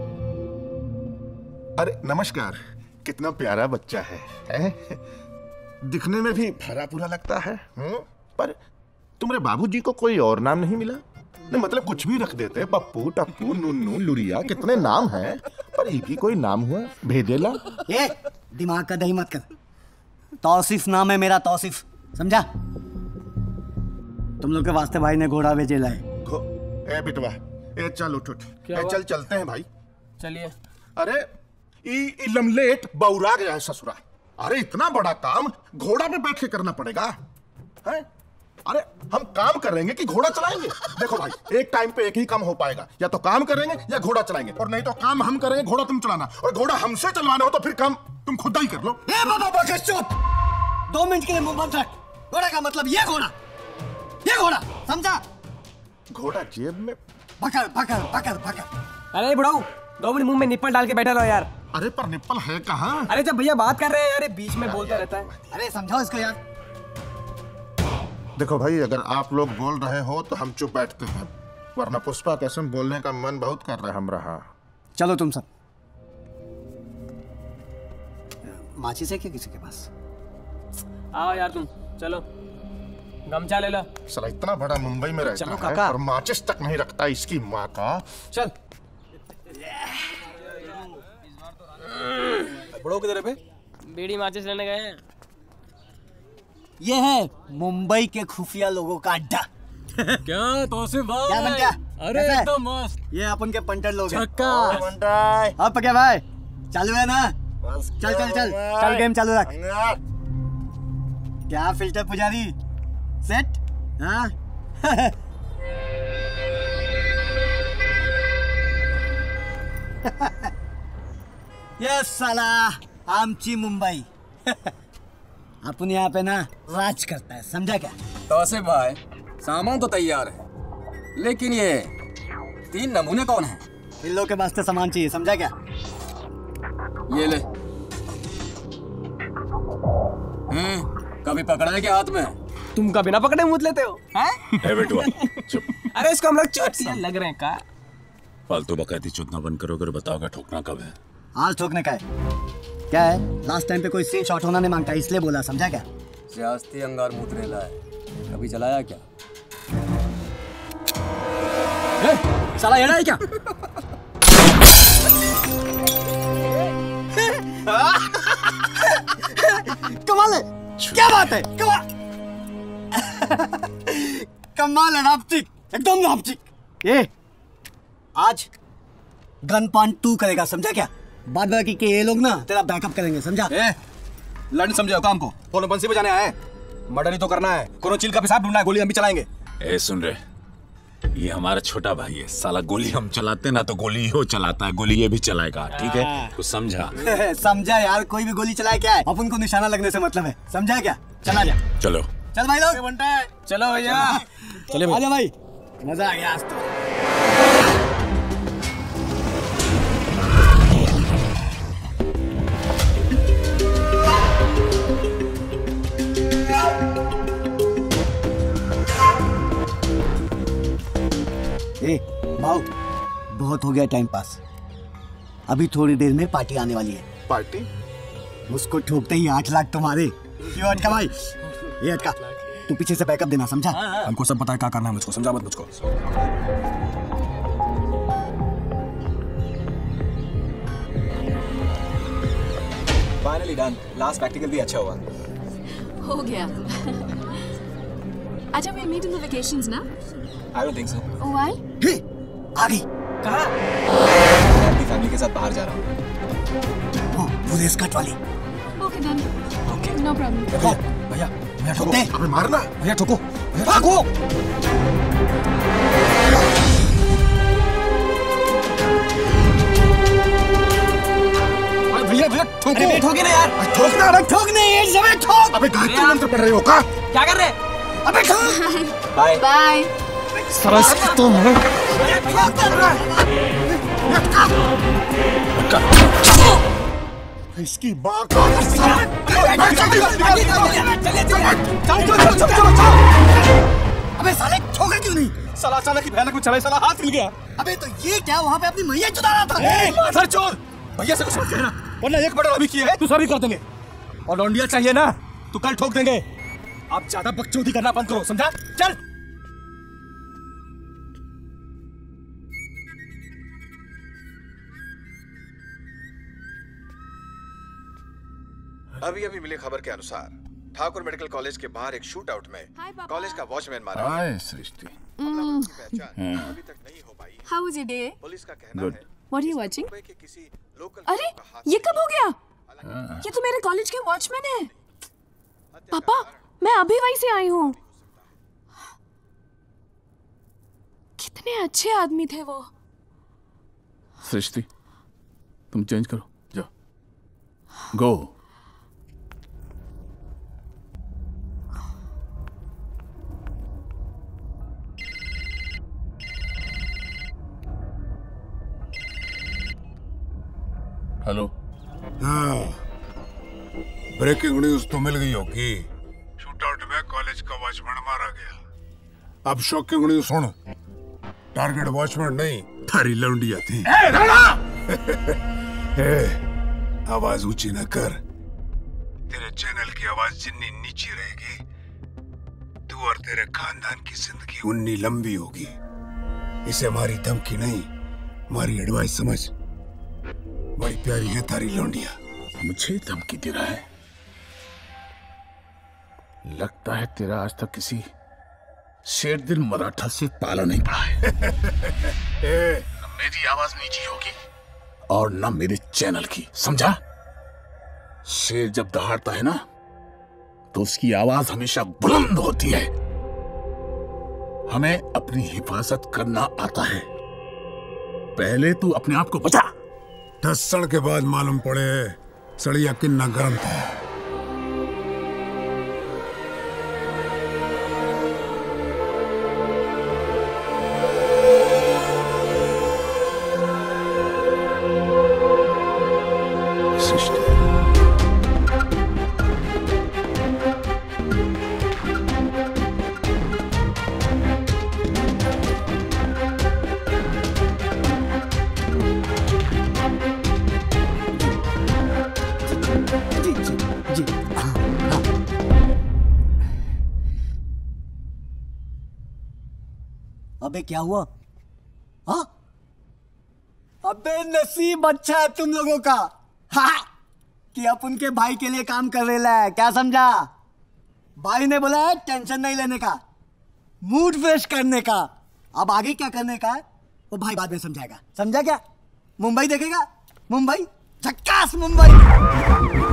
अरे नमस्कार, कितना प्यारा बच्चा है? दिखने में भी भरा पूरा लगता है। पर तुम्हारे बाबूजी को कोई और नाम नहीं मिला? नहीं मतलब कुछ भी रख देते, पप्पू, टप्पू, नुन्नू, लुरिया, कितने नाम हैं, पर एक ही कोई नाम हुआ भेजेला। ये दिमाग का दही मत कर, तौसीफ नाम है मेरा, तौसीफ, समझा? तुम लोग के वास्ते भाई ने घोड़ा भेजेला है। ए बिटवा, ए चल उठ उठ, चल चलते हैं भाई। चलिए। अरे ई लमलेट बौरा गया है ससुरा। अरे इतना बड़ा काम घोड़ा पे बैठ के करना पड़ेगा है? अरे हम काम करेंगे कि घोड़ा चलाएंगे? देखो भाई, एक टाइम पे एक ही काम हो पाएगा, या तो काम करेंगे या घोड़ा चलाएंगे, और नहीं तो काम हम करेंगे, घोड़ा तुम चलाना, और घोड़ा हमसे चलवाना हो तो फिर काम तुम खुद ही कर लो। ए बाबा बकस चुप, 2 मिनट के लिए मुंह बंद रख। घोड़ा का मतलब ये घोड़ा, ये घोड़ा, समझा? घोड़ा जेब में पकड़ पकड़ पकड़ पकड़। अरे बुढ़ाऊ, 2 मिनट मुंह में निप्पल डाल के बैठा रहो यार। अरे पर निप्पल है कहाँ? अरे जब भैया बात कर रहे हैं यार, बीच में बोलता रहता है। अरे समझाओ इसको यार। देखो भाई, अगर आप लोग बोल रहे हो तो हम चुप बैठते हैं, वरना पुष्पा कसम बोलने का मन बहुत कर रहा है हमरा। चलो तुम सब। माचिस है क्या किसी के पास? आओ यार तुम, चलो गमछा ले लो। साला इतना बड़ा मुंबई में रहता है काका। और माचिस तक नहीं रखता इसकी माँ का। चल। बुढ़ो किधर है बे? बीड़ी माचिस लेने गए हैं। ये है मुंबई के खुफिया लोगों का अड्डा। क्या तौसीफ भाई? क्या बन गया? अरे कैसा है? एकदम मस्त। ये अपन के पंटर लोग हैं। छक्का। अब पके भाई, चालू है ना? चल चल चल चल, गेम चालू रख। क्या फिल्टर पुजारी, सेट? हाँ। ये साला आमची मुंबई। अपन यहाँ पे ना राज करता है, समझा क्या? तौसीफ भाई, सामान तो तैयार है, लेकिन ये 3 नमूने कौन है? पिल्लों के वास्ते सामान चाहिए, समझा क्या? ये ले। कभी पकड़ा है क्या हाथ में? तुम कभी ना पकड़े मुझ लेते हो? ए बेटुआ, चुप। अरे इसको हम लोग चोटियां लग रहे हैं का? फालतू बकैती चुदना बंद करो, अगर बताओगे ठोकना कब है? आज ठोकने का है। क्या है? लास्ट टाइम पे कोई स्क्रीन शॉट होना नहीं मांगता, इसलिए बोला, समझा क्या? सियासती अंगार मुतरेला है, कभी चलाया क्या? साला येड़ा है क्या? कमाल है, क्या बात है, कमाल। कमाल है, नापचिक, एकदम नापचिक। ये आज गन पॉइंट 2 करेगा, समझा क्या? बाद बाकी के ये लोग ना तेरा बैकअप करेंगे, समझा? लड़ समझो काम को, फोन बंसी बजाने आए, मर्डर ही तो करना है, कोनो चिल का पेशाब ढूंढना है, गोली हम भी चलाएंगे। ए सुन रहे, ये हमारा छोटा भाई है, साला गोली हम चलाते ना तो गोली हो चलाता है, गोली ये भी चलाएगा, ठीक है? कुछ समझा? समझा यार, कोई भी गोली चलाए क्या है, अपन को निशाना लगने से मतलब है, समझा क्या? चला जा। चलो चल भाई लोग, चलो भैया, चले आजा भाई, मजा आ गया आज तो। ए भाऊ, बहुत हो गया टाइम पास, अभी थोड़ी देर में पार्टी आने वाली है। पार्टी? उसको ठोकते ही 8 लाख तुम्हारे। क्यों अटका भाई? ये अटका, तू पीछे से बैकअप देना, समझा? हमको सब पता है क्या करना है, मुझको समझा मत मुझको। Finally done. लास्ट प्रैक्टिकल भी अच्छा हुआ। हो गया। अच्छा we'll meet in the vacations ना? I don't think so. Oh why? आ गई। कहाँ? मैं अपनी फैमिली के साथ बाहर जा रहा हूँ। वो रेस कट वाली। Okay then. Okay. No problem. भैया भैया ठोक दे। अबे मारना। भैया ठोको। भैया ठोको। भैया भैया ठोको। अरे ठोके ना यार। ठोकना अरे ठोकने ये समय ठोक। अबे गायत्री मंत्र पढ़ रहे हो का? क्या कर रहे? अबे ठोक। बाय। बाय। सरस तुम हो। इसकी माँ अबे साले ठोका क्यों नहीं? साला अचानक ही भयानक में चढ़ाई, साला हाथ हिल गया। अबे तो ये क्या वहाँ पे अपनी मैया चुरा रहा था? माधर चोर! भैया से कुछ मत कहना, वरना एक मर्डर अभी किए है तो सभी कर देंगे। और लौंडिया चाहिए ना तो कल ठोक देंगे। आप ज्यादा बकचोदी करना बंद करो, समझा? चल। अभी अभी मिली खबर के अनुसार ठाकुर मेडिकल कॉलेज के बाहर एक शूट आउट में कॉलेज का वॉचमैन मारा। हाय सृष्टि। अभी तक नहीं हो पाई। How was your day? Police का कहना है What are you watching? अरे ये कब हो गया? ये तो मेरे कॉलेज के वॉचमैन है। पापा मैं अभी वहीं से आई हूँ। कितने अच्छे आदमी थे वो। सृष्टि तुम चेंज करो, जाओ। गो। हेलो। हाँ, ब्रेकिंग न्यूज तो मिल गई होगी। शूटआउट में कॉलेज का वॉचमैन मारा गया। अब शॉकिंग न्यूज सुन। टारगेट वॉचमैन नहीं, थारी लौंडिया थी। आवाज ऊंची न कर। तेरे चैनल की आवाज जितनी नीची रहेगी, तू और तेरे खानदान की जिंदगी उतनी लंबी होगी। इसे हमारी धमकी नहीं, हमारी एडवाइस समझ। बड़ी प्यारी है थारी लौंडिया। मुझे धमकी दे रहा है? लगता है तेरा आज तक किसी शेरदिल मराठा से पाला नहीं पड़ा है। न मेरी आवाज नीची होगी और न मेरे चैनल की, समझा? शेर जब दहाड़ता है ना तो उसकी आवाज हमेशा बुलंद होती है। हमें अपनी हिफाजत करना आता है। पहले तू अपने आप को बचा। 10 सड़ के बाद मालूम पड़े सड़िया कितना गर्म था। अबे क्या हुआ? हाँ? अबे नसीब अच्छा है तुम लोगों का, हाँ? कि अपन के भाई के लिए काम कर रहे है, क्या समझा? भाई ने बोला है टेंशन नहीं लेने का, मूड फ्रेश करने का। अब आगे क्या करने का है वो भाई बाद में समझाएगा, समझा क्या? मुंबई देखेगा, मुंबई झक्कास मुंबई।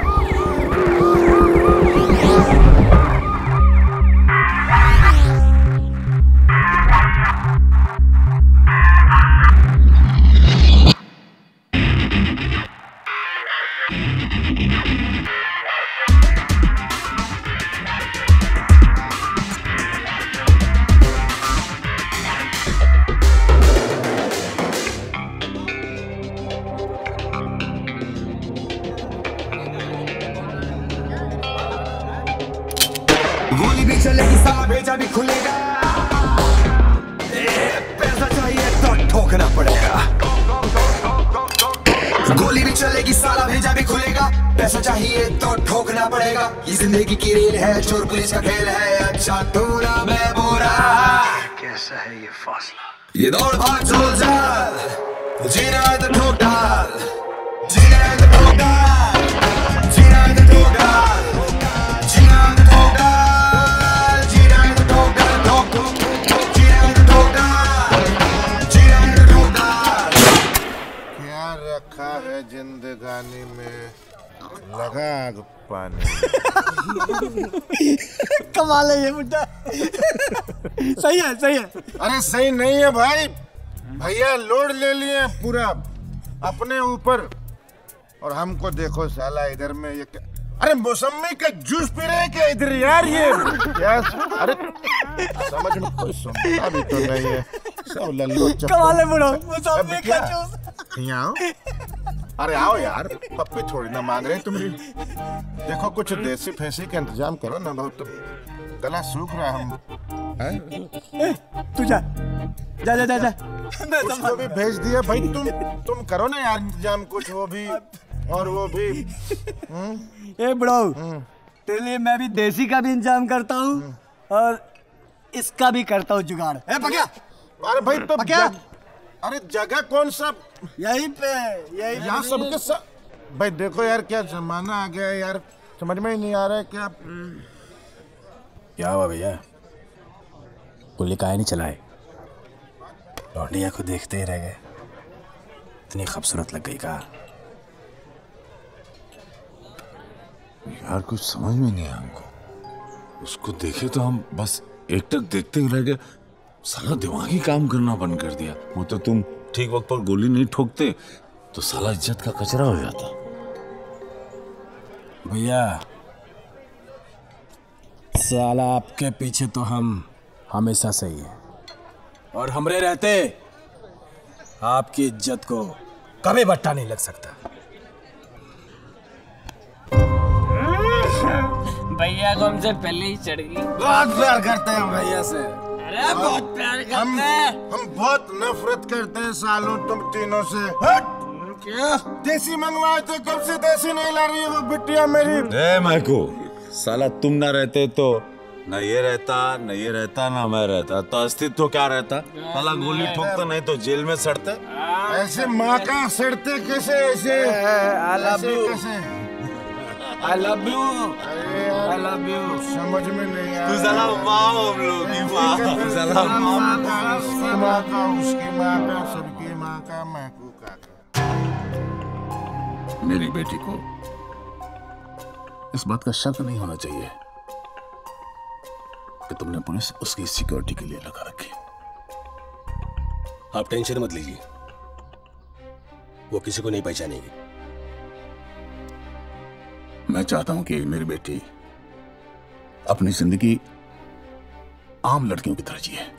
गोली भी चलेगी, साला भेजा भी खुलेगा। पैसा चाहिए तो ठोकना पड़ेगा। गोली भी चलेगी, साला भेजा भी खुलेगा। पैसा चाहिए तो ठोकना पड़ेगा। ये जिंदगी की रेल है, चोर पुलिस का खेल है। अच्छा तू ना मैं बुरा, कैसा है ये फासला? ये दौड़ भाग झोल झाल, जीना है तो ठोक डाल, जीना है तो ठोक डाल। लगा आग पानी। कमाल है ये बुड्ढा। सही है सही है। अरे सही नहीं है भाई, भैया लोड ले लिए पूरा अपने ऊपर, और हमको देखो साला इधर में ये क्या? अरे मौसमी का जूस पी रहे हैं क्या इधर यार? ये क्या? अरे समझ में कोई सुनता भी तो नहीं है, सब लल्लू कमाल है बुढ़ो, मौसमी का जूस। यहाँ आओ, अरे आओ यार, पप्पी थोड़ी ना मांग रहे तुम्हारी। देखो कुछ देसी फैसी का इंतजाम करो ना, बहुत गला सूख रहा हम। तू जा जा जा जा, जा। उसको भी भेज दिया भाई, तुम करो ना यार इंतजाम कुछ, वो भी और वो भी। ए ब्रो, तेरे लिए मैं भी देसी का भी इंतजाम करता हूँ और इसका भी करता हूँ जुगाड़। ए पकिया, अरे भाई तो पकिया, अरे जगह कौन सा? यहीं पे, यहीं यहाँ सबके सब। भाई देखो यार क्या जमाना आ गया है यार, समझ में ही नहीं आ रहा है क्या। क्या हुआ भैया, गोली काहे नहीं चलाए? लौंडिया को देखते ही रह गए, इतनी खूबसूरत लग गई का। यार कुछ समझ में नहीं आया हमको, उसको देखे तो हम बस एकटक देखते ही रह गए, साला दिमागी काम करना बंद कर दिया। वो तो तुम ठीक वक्त पर गोली नहीं ठोकते तो साला इज्जत का कचरा हो जाता। भैया साला आपके पीछे तो हम हमेशा सही है, और हमरे रहते आपकी इज्जत को कभी बट्टा नहीं लग सकता। भैया को हमसे पहले ही चढ़ गई। बहुत प्यार करते हैं भैया से। अरे बहुत प्यार करते हैं। हम बहुत नफरत करते हैं सालों तुम तीनों से। क्या देसी मंगवाए थे, कब से देसी नहीं ला रही है वो बिटिया मेरी। ए मैको, साला तुम ना रहते तो न ये रहता ना मैं रहता, तो अस्तित्व क्या रहता? साला गोली ठोकता नहीं तो जेल में सड़ते। ऐसे माँ का सड़ते कैसे? ऐसे I love you, I love you। समझ में नहीं आ रहा। तू साला माँ हम लोग की माँ, तू साला माँ का, उसकी माँ का, उसकी माँ का, सबकी माँ का, मैकू का। मेरी बेटी को इस बात का शक नहीं होना चाहिए कि तुमने पुलिस उसकी सिक्योरिटी के लिए लगा रखी। आप टेंशन मत लीजिए, वो किसी को नहीं पहचानेगी। मैं चाहता हूं कि मेरी बेटी अपनी जिंदगी आम लड़कियों की तरह जिए।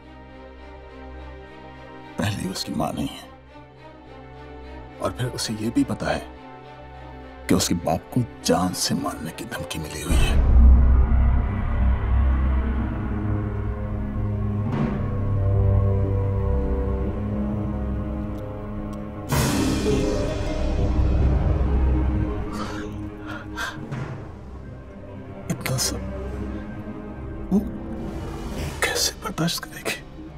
पहले उसकी मां नहीं है, और फिर उसे यह भी पता है कि उसके बाप को जान से मारने की धमकी मिली हुई है। इतना सब वो कैसे बर्दाश्त करेगी?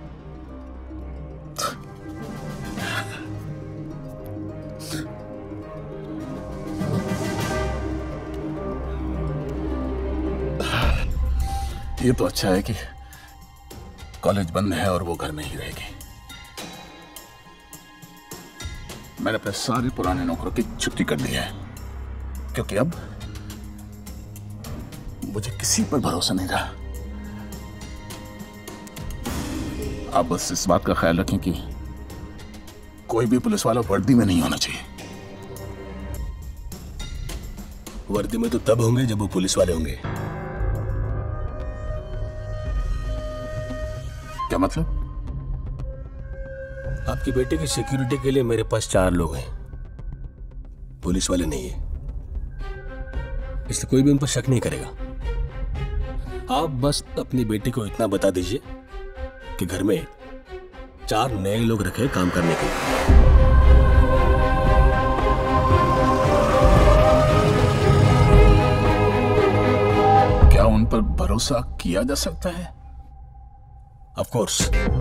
ये तो अच्छा है कि कॉलेज बंद है और वो घर में ही रहेगी। मैंने अपने सारे पुराने नौकरों की छुट्टी कर दी है, क्योंकि अब मुझे किसी पर भरोसा नहीं रहा। आप बस इस बात का ख्याल रखें कि कोई भी पुलिस वाला वर्दी में नहीं होना चाहिए। वर्दी में तो तब होंगे जब वो पुलिस वाले होंगे। क्या मतलब? आपकी बेटे की सिक्योरिटी के लिए मेरे पास 4 लोग हैं, पुलिस वाले नहीं है, इसलिए कोई भी उन पर शक नहीं करेगा। आप बस अपनी बेटी को इतना बता दीजिए कि घर में 4 नए लोग रखे काम करने के लिए। क्या उन पर भरोसा किया जा सकता है? Of course.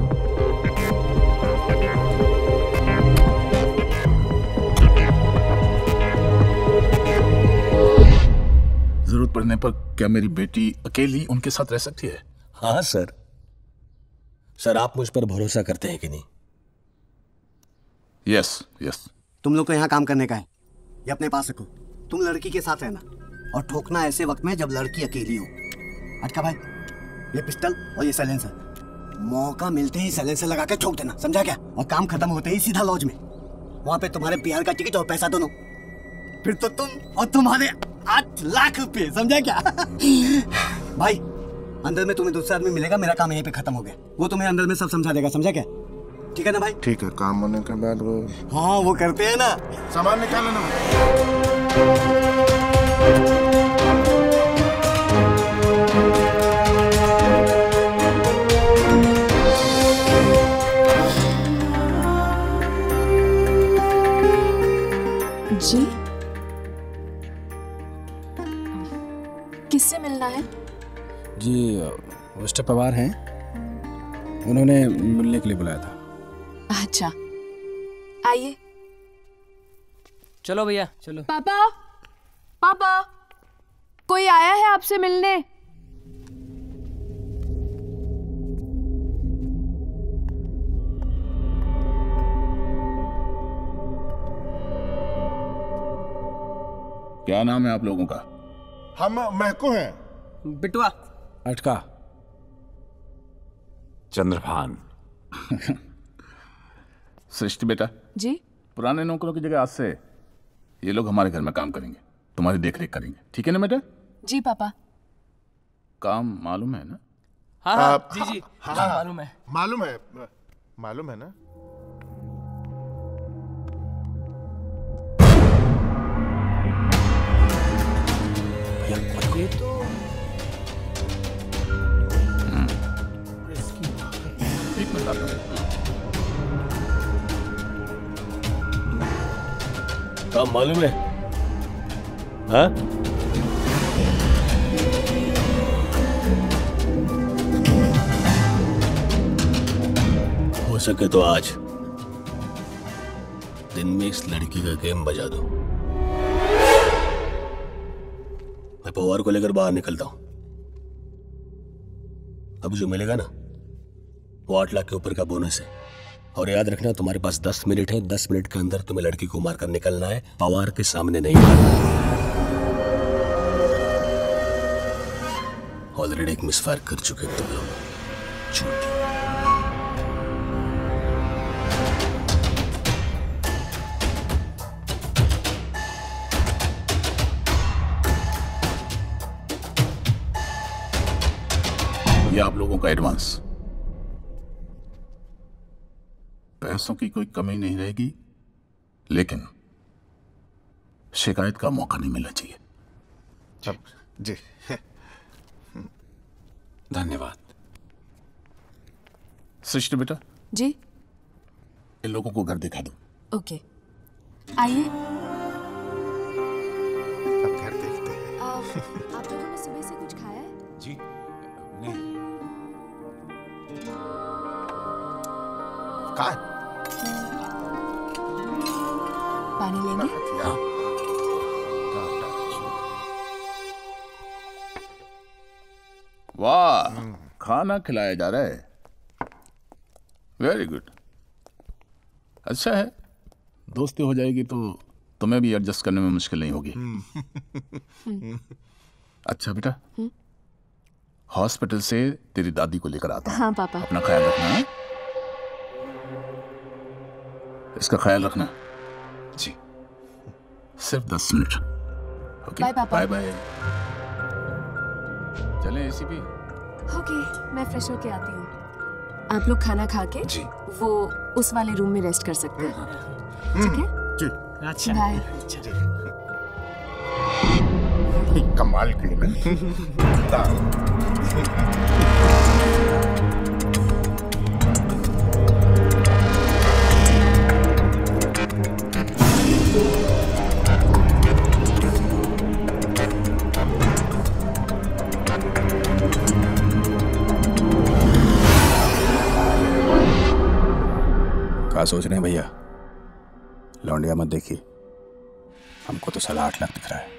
जरूरत पड़ने पर क्या मेरी बेटी अकेली उनके साथ रह सकती है? हाँ सर। सर आप मुझ पर भरोसा करते हैं कि नहीं? Yes yes. तुम लोग को यहाँ काम करने का है, ये अपने पास रखो। तुम लड़की के साथ रहना और ठोकना ऐसे वक्त में जब लड़की अकेली हो। अटका भाई, ये पिस्टल और ये साइलेंसर, मौका मिलते ही साइलेंसर लगा के ठोक देना, समझा क्या? और काम खत्म होते ही सीधा लॉज में, वहां पे तुम्हारे बिहार का टिकट और पैसा दोनों, फिर तो तुम और तुम्हारे 8 लाख रुपए, समझा क्या? भाई अंदर में तुम्हें दूसरा आदमी मिलेगा, मेरा काम यहीं पे खत्म हो गया, वो तुम्हें अंदर में सब समझा देगा, समझा क्या? ठीक है ना भाई? ठीक है, काम होने के बाद वो हाँ वो करते हैं ना। सामान निकाल लेना। जी किससे मिलना है? जी मिस्टर पवार हैं, उन्होंने मिलने के लिए बुलाया था। अच्छा आइए। चलो भैया चलो। पापा पापा कोई आया है आपसे मिलने। क्या नाम है आप लोगों का? हम महको हैं। बिटवा। अटका। चंद्रभान। सृष्टि बेटा जी। पुराने नौकरों की जगह आज से ये लोग हमारे घर में काम करेंगे, तुम्हारी देखरेख करेंगे, ठीक है ना बेटा? जी पापा। काम मालूम है ना? हाँ जी जी हाँ मालूम है। मालूम है, मालूम है ना? ये तो एक मिनट आता हूँ। काम मालूम है? हाँ? हो सके तो आज दिन में इस लड़की का गेम बजा दो। मैं पवार को लेकर बाहर निकलता हूं। अब जो मिलेगा ना वो 8 लाख के ऊपर का बोनस है। और याद रखना तुम्हारे पास 10 मिनट है, 10 मिनट के अंदर तुम्हें लड़की को मारकर निकलना है, पवार के सामने नहीं। ऑलरेडी एक मिसफायर कर चुके तुम लोग। झूठ। ये आप लोगों का एडवांस। पैसों की कोई कमी नहीं रहेगी, लेकिन शिकायत का मौका नहीं मिलना चाहिए। जी धन्यवाद। सृष्टि बेटा जी। इन लोगों को घर दिखा दो। ओके आइए। अब घर देखते हैं। आप लोगों ने सुबह से कुछ खाया है? जी नहीं। कहाँ? पानी लेंगे? हाँ। वाह, खाना खिलाया जा रहा है। Very good. अच्छा है, दोस्ती हो जाएगी तो तुम्हें भी एडजस्ट करने में मुश्किल नहीं होगी। अच्छा बेटा, हॉस्पिटल से तेरी दादी को लेकर आता हूं। हाँ पापा। अपना ख्याल रखना है? इसका ख्याल रखना। जी। सिर्फ 10 मिनट। ओके बाय पापा। Bye bye. चलें एसीपी। ओके मैं फ्रेश होके आती हूँ। आप लोग खाना खा के जी वो उस वाले रूम में रेस्ट कर सकते हैं, ठीक है? जी। अच्छा बाय। कमाल की क्या सोच रहे हैं भैया? लौंडिया मत देखिए, हमको तो साला 8 लाख दिख रहा है।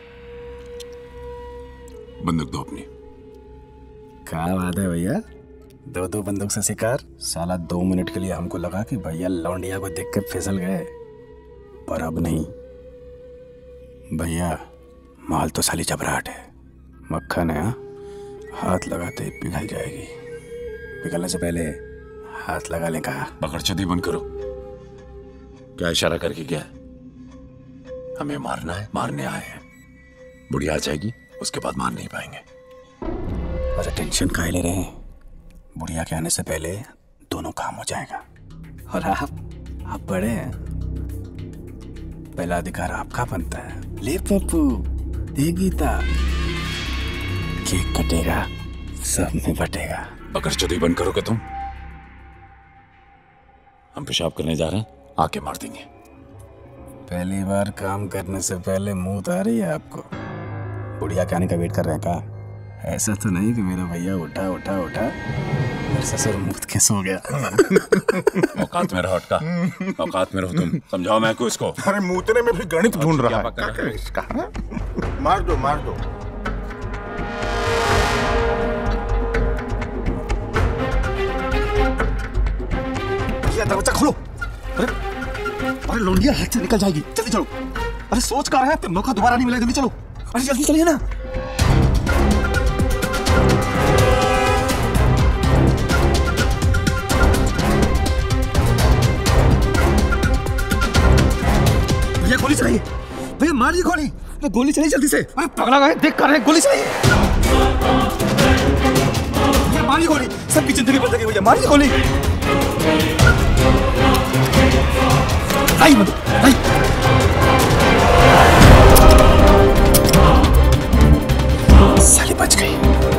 बंदूक दो अपनी। क्या बात है भैया, 2 बंदूक से शिकार। साला 2 मिनट के लिए हमको लगा कि भैया लौंडिया को देख के फिसल गए, पर अब नहीं। भैया माल तो साली जबराट है, मक्खन है। हाथ लगाते ही पिघल जाएगी। पिघलने से पहले हाथ लगा ले कहा। बकरचोदी बंद करो। क्या इशारा करके गया? हमें मारना है, मारने आए हैं। बुढ़िया आ जाएगी, उसके बाद मार नहीं पाएंगे। अरे टेंशन काहे ले रहे हैं? बुढ़िया के आने से पहले दोनों काम हो जाएगा। और आप बड़े हैं, पहला अधिकार आपका बनता है। ले पप्पू, दे गीता, केक कटेगा, सब में बटेगा। बकरचोदी बंद करोगे तुम? हम पेशाब करने जा रहे हैं, आके मार देंगे। पहली बार काम करने से पहले मुंह आ रही है आपको? बुढ़िया के आने का वेट कर रहे हैं का? ऐसा तो नहीं कि मेरा भैया उठा उठा उठा मेरे ससुर मुक्त के सो गया। औकात में रहो अटका, औकात में रहो तुम। समझाओ मैं को इसको। अरे मूतने में भी गणित ढूंढ रहा है। क्या करे इसका? मार दो, मार दो। ये दरवाजा खोलो। अरे लौंडिया हाथ से निकल जाएगी, जल्दी चलो। अरे सोच कर रहे हैं, मौका दोबारा नहीं मिलेगा, जल्दी चलो। अरे जल्दी चलिए ना। भैया गोली चलाइए, भैया मारिए गोली। गोली चलाइए जल्दी से। अरे पगला गए, देख कर रहे हैं, गोली चलाइए। भैया मारिए गोली, सबकी जिंदगी बदल गई। भैया मारिए गोली। आई मत, आई। साली बच गई।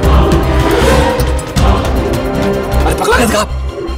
अरे पगला गए आप।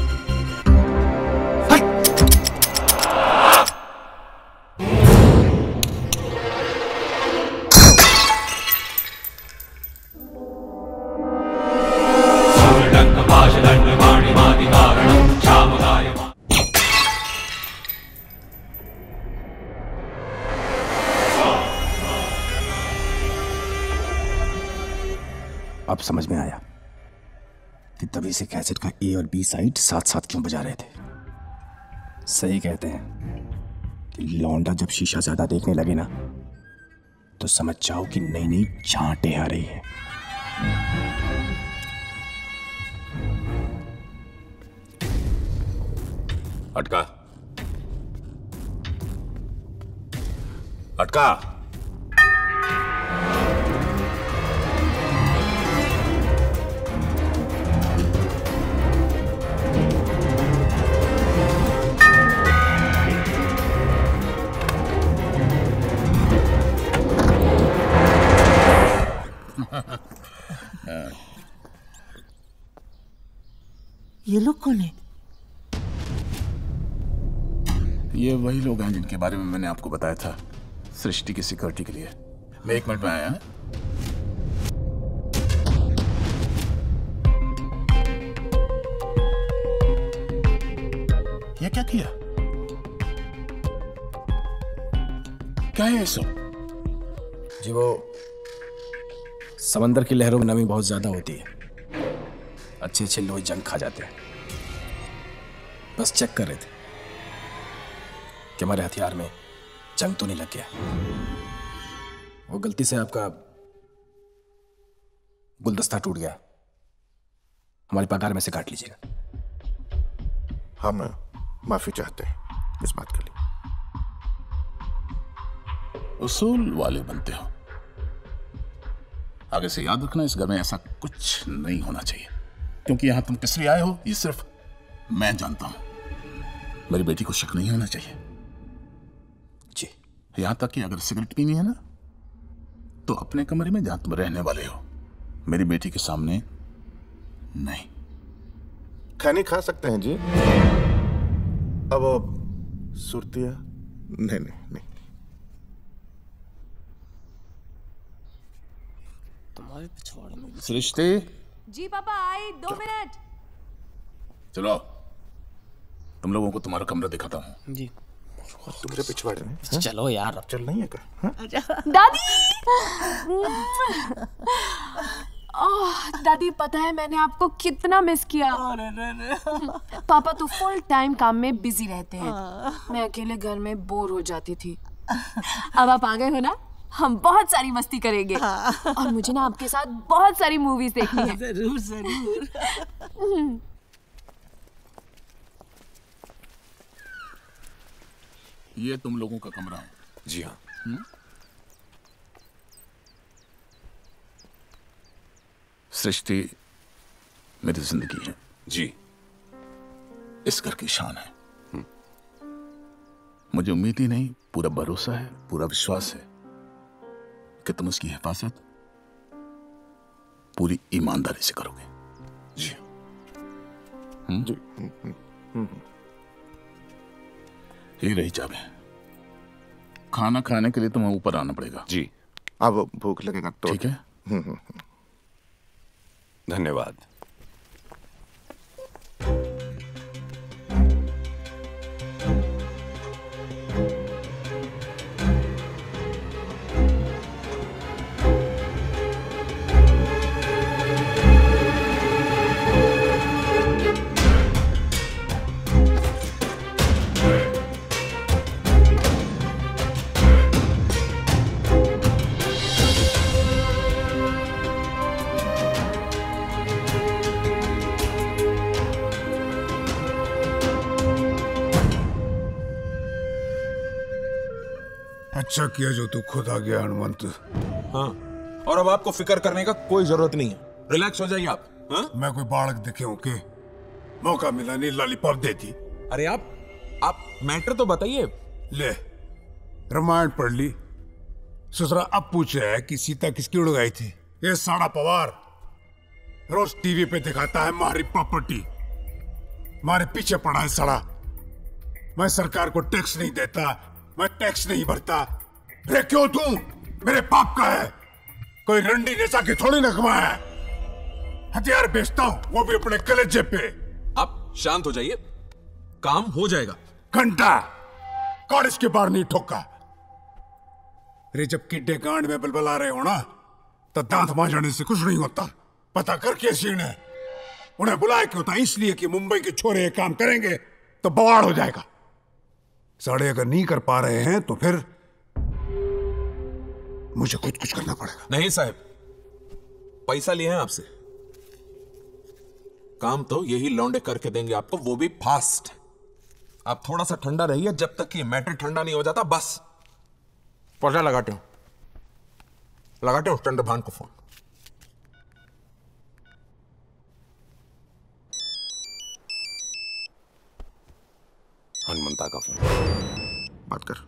अब समझ में आया कि तभी से कैसेट का ए और बी साइड साथ साथ क्यों बजा रहे थे। सही कहते हैं कि लौंडा जब शीशा ज्यादा देखने लगे ना, तो समझ जाओ कि नई नई झांटे आ रही है। अटका, अटका। ये लोग कौन है? ये वही लोग हैं जिनके बारे में मैंने आपको बताया था, सृष्टि की सिक्योरिटी के लिए। मैं 1 मिनट में आया। ये क्या किया? क्या है ये सब? जी वो समंदर की लहरों में नमी बहुत ज्यादा होती है, अच्छे अच्छे लोग जंग खा जाते हैं। बस चेक कर रहे थे कि हमारे हथियार में जंग तो नहीं लग गया। वो गलती से आपका गुलदस्ता टूट गया, हमारी पगार में से काट लीजिएगा। हम माफी चाहते हैं इस बात के लिए। उसूल वाले बनते हो। आगे से याद रखना, इस घर में ऐसा कुछ नहीं होना चाहिए, क्योंकि यहां तुम किस लिए आए हो ये सिर्फ मैं जानता हूं। मेरी बेटी को शक नहीं होना चाहिए जी। यहां तक कि अगर सिगरेट पीनी है ना, तो अपने कमरे में जहां तुम रहने वाले हो, मेरी बेटी के सामने नहीं। खानी खा सकते हैं जी। अब सुरतिया नहीं नहीं नहीं। तुम्हारे पिछवाड़े में सृष्टि, जी पापा आई, 2 मिनट। चलो तुम लोगों को तुम्हारा कमरा दिखाता हूँ। जी। तुम्हारे पिछवाड़े में चलो यार, अब चल नहीं है क्या? दादी। ओह दादी, पता है मैंने आपको कितना मिस किया। पापा तो फुल टाइम काम में बिजी रहते हैं, मैं अकेले घर में बोर हो जाती थी। अब आप आ गए हो ना, हम बहुत सारी मस्ती करेंगे। और मुझे ना आपके साथ बहुत सारी मूवीज देखनी है। जरूर जरूर। ये तुम लोगों का कमरा है। जी हाँ। सृष्टि मेरी जिंदगी है जी। इस घर की शान है। मुझे उम्मीद ही नहीं, पूरा भरोसा है, पूरा विश्वास है कि तुम उसकी हिफाजत पूरी ईमानदारी से करोगे। जी। ये रही चाबी। खाना खाने के लिए तुम्हें ऊपर आना पड़ेगा। जी। अब भूख लगेगा तो ठीक है। धन्यवाद। अच्छा किया जो तू खुद आ गया हनुमंत। हाँ, और अब आपको फिक्र करने का कोई जरूरत नहीं है। रिलैक्स हो जाइए आप। हाँ? मैं कोई बालक दिखे हूं के? मौका मिला नहीं, लॉलीपॉप दे दी। अरे आप मैटर तो बताइए। ले, रामायण पढ़ ली। ससुरा अब पूछे है कि सीता किसकी उड़ गई थी। ये साड़ा पवार रोज टीवी पे दिखाता है हमारी प्रॉपर्टी, हमारे पीछे पड़ा है सड़ा। मैं सरकार को टैक्स नहीं देता, मैं टैक्स नहीं भरता। रे क्यों तू? मेरे बाप का है, कोई रंडी नेता की थोड़ी न कमाया है। हथियार बेचता हूं, वो भी अपने कलेजे पे। आप शांत हो जाइए, काम हो जाएगा। घंटा कॉलेज के बाहर नहीं ठोका। अरे जब किड्डे गांड में बलबला रहे हो ना, तो दांत मांझने से कुछ नहीं होता। पता करके सीन है। उन्हें बुलाया क्यों था? इसलिए कि मुंबई के छोरे ये काम करेंगे तो बवाड़ हो जाएगा। साढ़े अगर नहीं कर पा रहे हैं तो फिर मुझे खुद कुछ करना पड़ेगा। नहीं साहब, पैसा लिए हैं आपसे, काम तो यही लौंडे करके देंगे आपको, वो भी फास्ट। आप थोड़ा सा ठंडा रहिए जब तक कि मैटर ठंडा नहीं हो जाता। बस पर्चा लगाते हो चंद्रभान को फोन। हनुमंता का फोन। बात कर।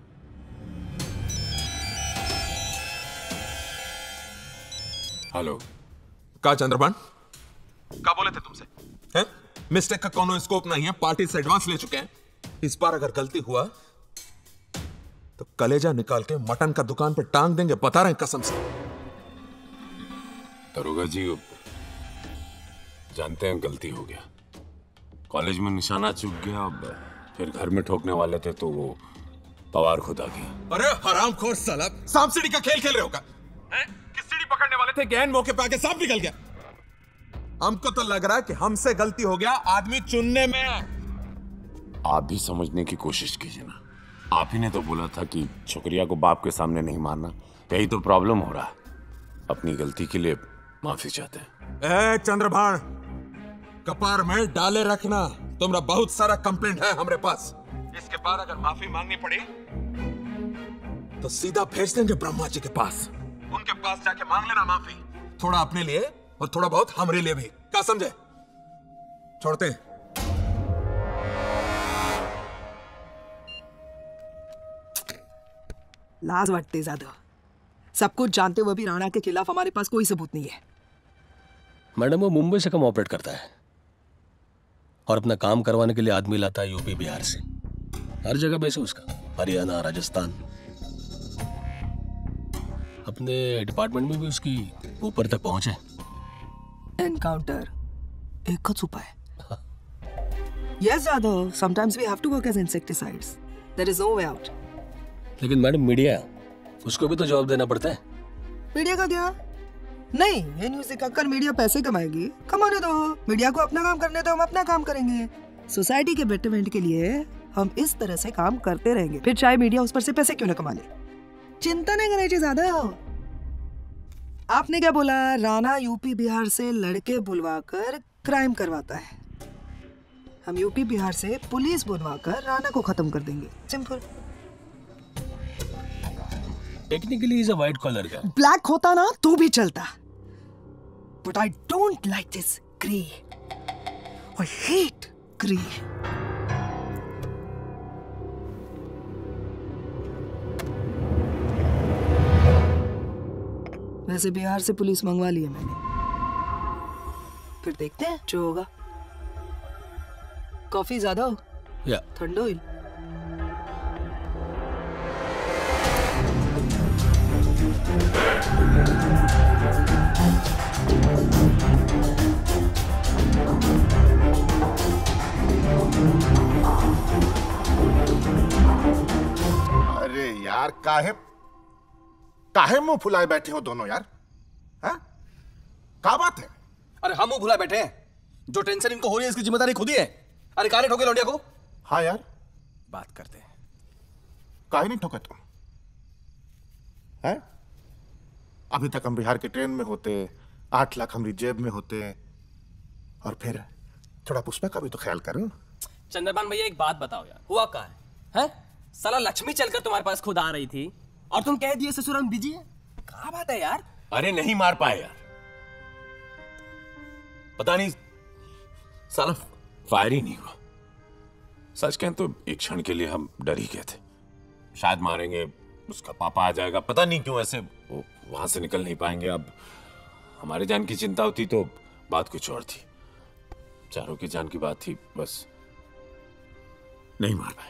हेलो। का चंद्रभान, क्या बोले थे तुमसे? हैं? मिस्टेक का कोनो स्कोप नहीं है, पार्टी से एडवांस ले चुके हैं। इस बार अगर गलती हुआ तो कलेजा निकाल के मटन का दुकान पे टांग देंगे, बता रहे हैं कसम से। दरोगा जी, जानते हैं गलती हो गया, कॉलेज में निशाना चूक गया, अब फिर घर में ठोकने वाले थे तो वो पवार खुद आ गया। अरे हरामखोर साला, सांप सीढ़ी का खेल खेल रहे हो का? किस सीढ़ी पकड़ने वाले थे, गैन मौके पे आके सांप निकल गया। हमको तो लग रहा है कि हमसे गलती हो गया आदमी चुनने में। आप भी समझने की कोशिश कीजिए ना। आप ही ने तो बोला था कि छोकरिया को बाप के सामने नहीं मारना, यही तो प्रॉब्लम हो रहा है। अपनी गलती के लिए माफी चाहते हैं। ए चंद्रभान, कपार में डाले रखना, तुम्हारा बहुत सारा कंप्लेंट है हमारे पास। इसके बाद अगर माफी मांगनी पड़ी तो सीधा भेज देंगे ब्रह्मा जी के पास। उनके पास जाके मांग लेना माफी, थोड़ा अपने लिए और थोड़ा बहुत हमारे लिए भी। क्या समझे? छोड़ते लाज वाटते ज्यादा। सब कुछ जानते हुए भी राणा के खिलाफ हमारे पास कोई सबूत नहीं है। मैडम, वो मुंबई से कम ऑपरेट करता है और अपना काम करवाने के लिए आदमी लाता है यूपी बिहार से। हर जगह बेस है उसका, हरियाणा राजस्थान। अपने डिपार्टमेंट में भी उसकी ऊपर तक पहुंच है। एनकाउंटर एकच उपाय। Yes, Jadhav. Sometimes we have to work as insecticides. There is no way out. लेकिन मैडम, मीडिया, उसको भी तो जवाब देना पड़ता है। मीडिया का क्या? नहीं, ये न्यूज़ दिखाकर मीडिया पैसे कमाएगी। कमाने दो, मीडिया को अपना काम करने दो, हम अपना काम करेंगे। सोसाइटी के बेटरमेंट के लिए हम इस तरह से काम करते रहेंगे, फिर चाहे मीडिया उस पर से पैसे क्यों न कमा ले। चिंता नहीं करायची ज्यादा। आपने क्या बोला? राणा यूपी बिहार से लड़के बुलवाकर क्राइम करवाता है। हम यूपी बिहार से पुलिस बुलवाकर राणा को खत्म कर देंगे। Simple. Technically is a white collar का। ब्लैक होता ना तो भी चलता, but I don't like this grey. I hate grey. वैसे बिहार से पुलिस मंगवा ली है मैंने, फिर देखते हैं जो होगा। कॉफी ज्यादा हो या ठंडो ही? अरे यार काहे काहे मुंह फुलाए बैठे हो दोनों यार? हाँ? क्या बात है? अरे हम मुंह फुलाए बैठे हैं, जो टेंशन इनको हो रही है इसकी जिम्मेदारी खुद ही है। अरे काहे ठोके लौंडिया को? हाँ यार बात करते हैं। काहे नहीं ठोके तुम? हैं? अभी तक हम बिहार के ट्रेन में होते, 8 लाख हमारी जेब में होते, और फिर थोड़ा पुष्पा का भी तो ख्याल करो। चंद्रभान भैया एक बात बताओ यार, हुआ क्या है? साला लक्ष्मी चलकर तुम्हारे पास खुद आ रही थी और तुम कह दिए ससुर हम बिजी है। क्या बात है यार? अरे नहीं मार पाए यार, पता नहीं साला फायर ही नहीं हुआ। सच कहें तो एक क्षण के लिए हम डर ही गए थे, शायद मारेंगे, उसका पापा आ जाएगा, पता नहीं क्यों ऐसे वो वहां से निकल नहीं पाएंगे। अब हमारे जान की चिंता होती तो बात कुछ और थी, चारों की जान की बात थी, बस नहीं मार पाए।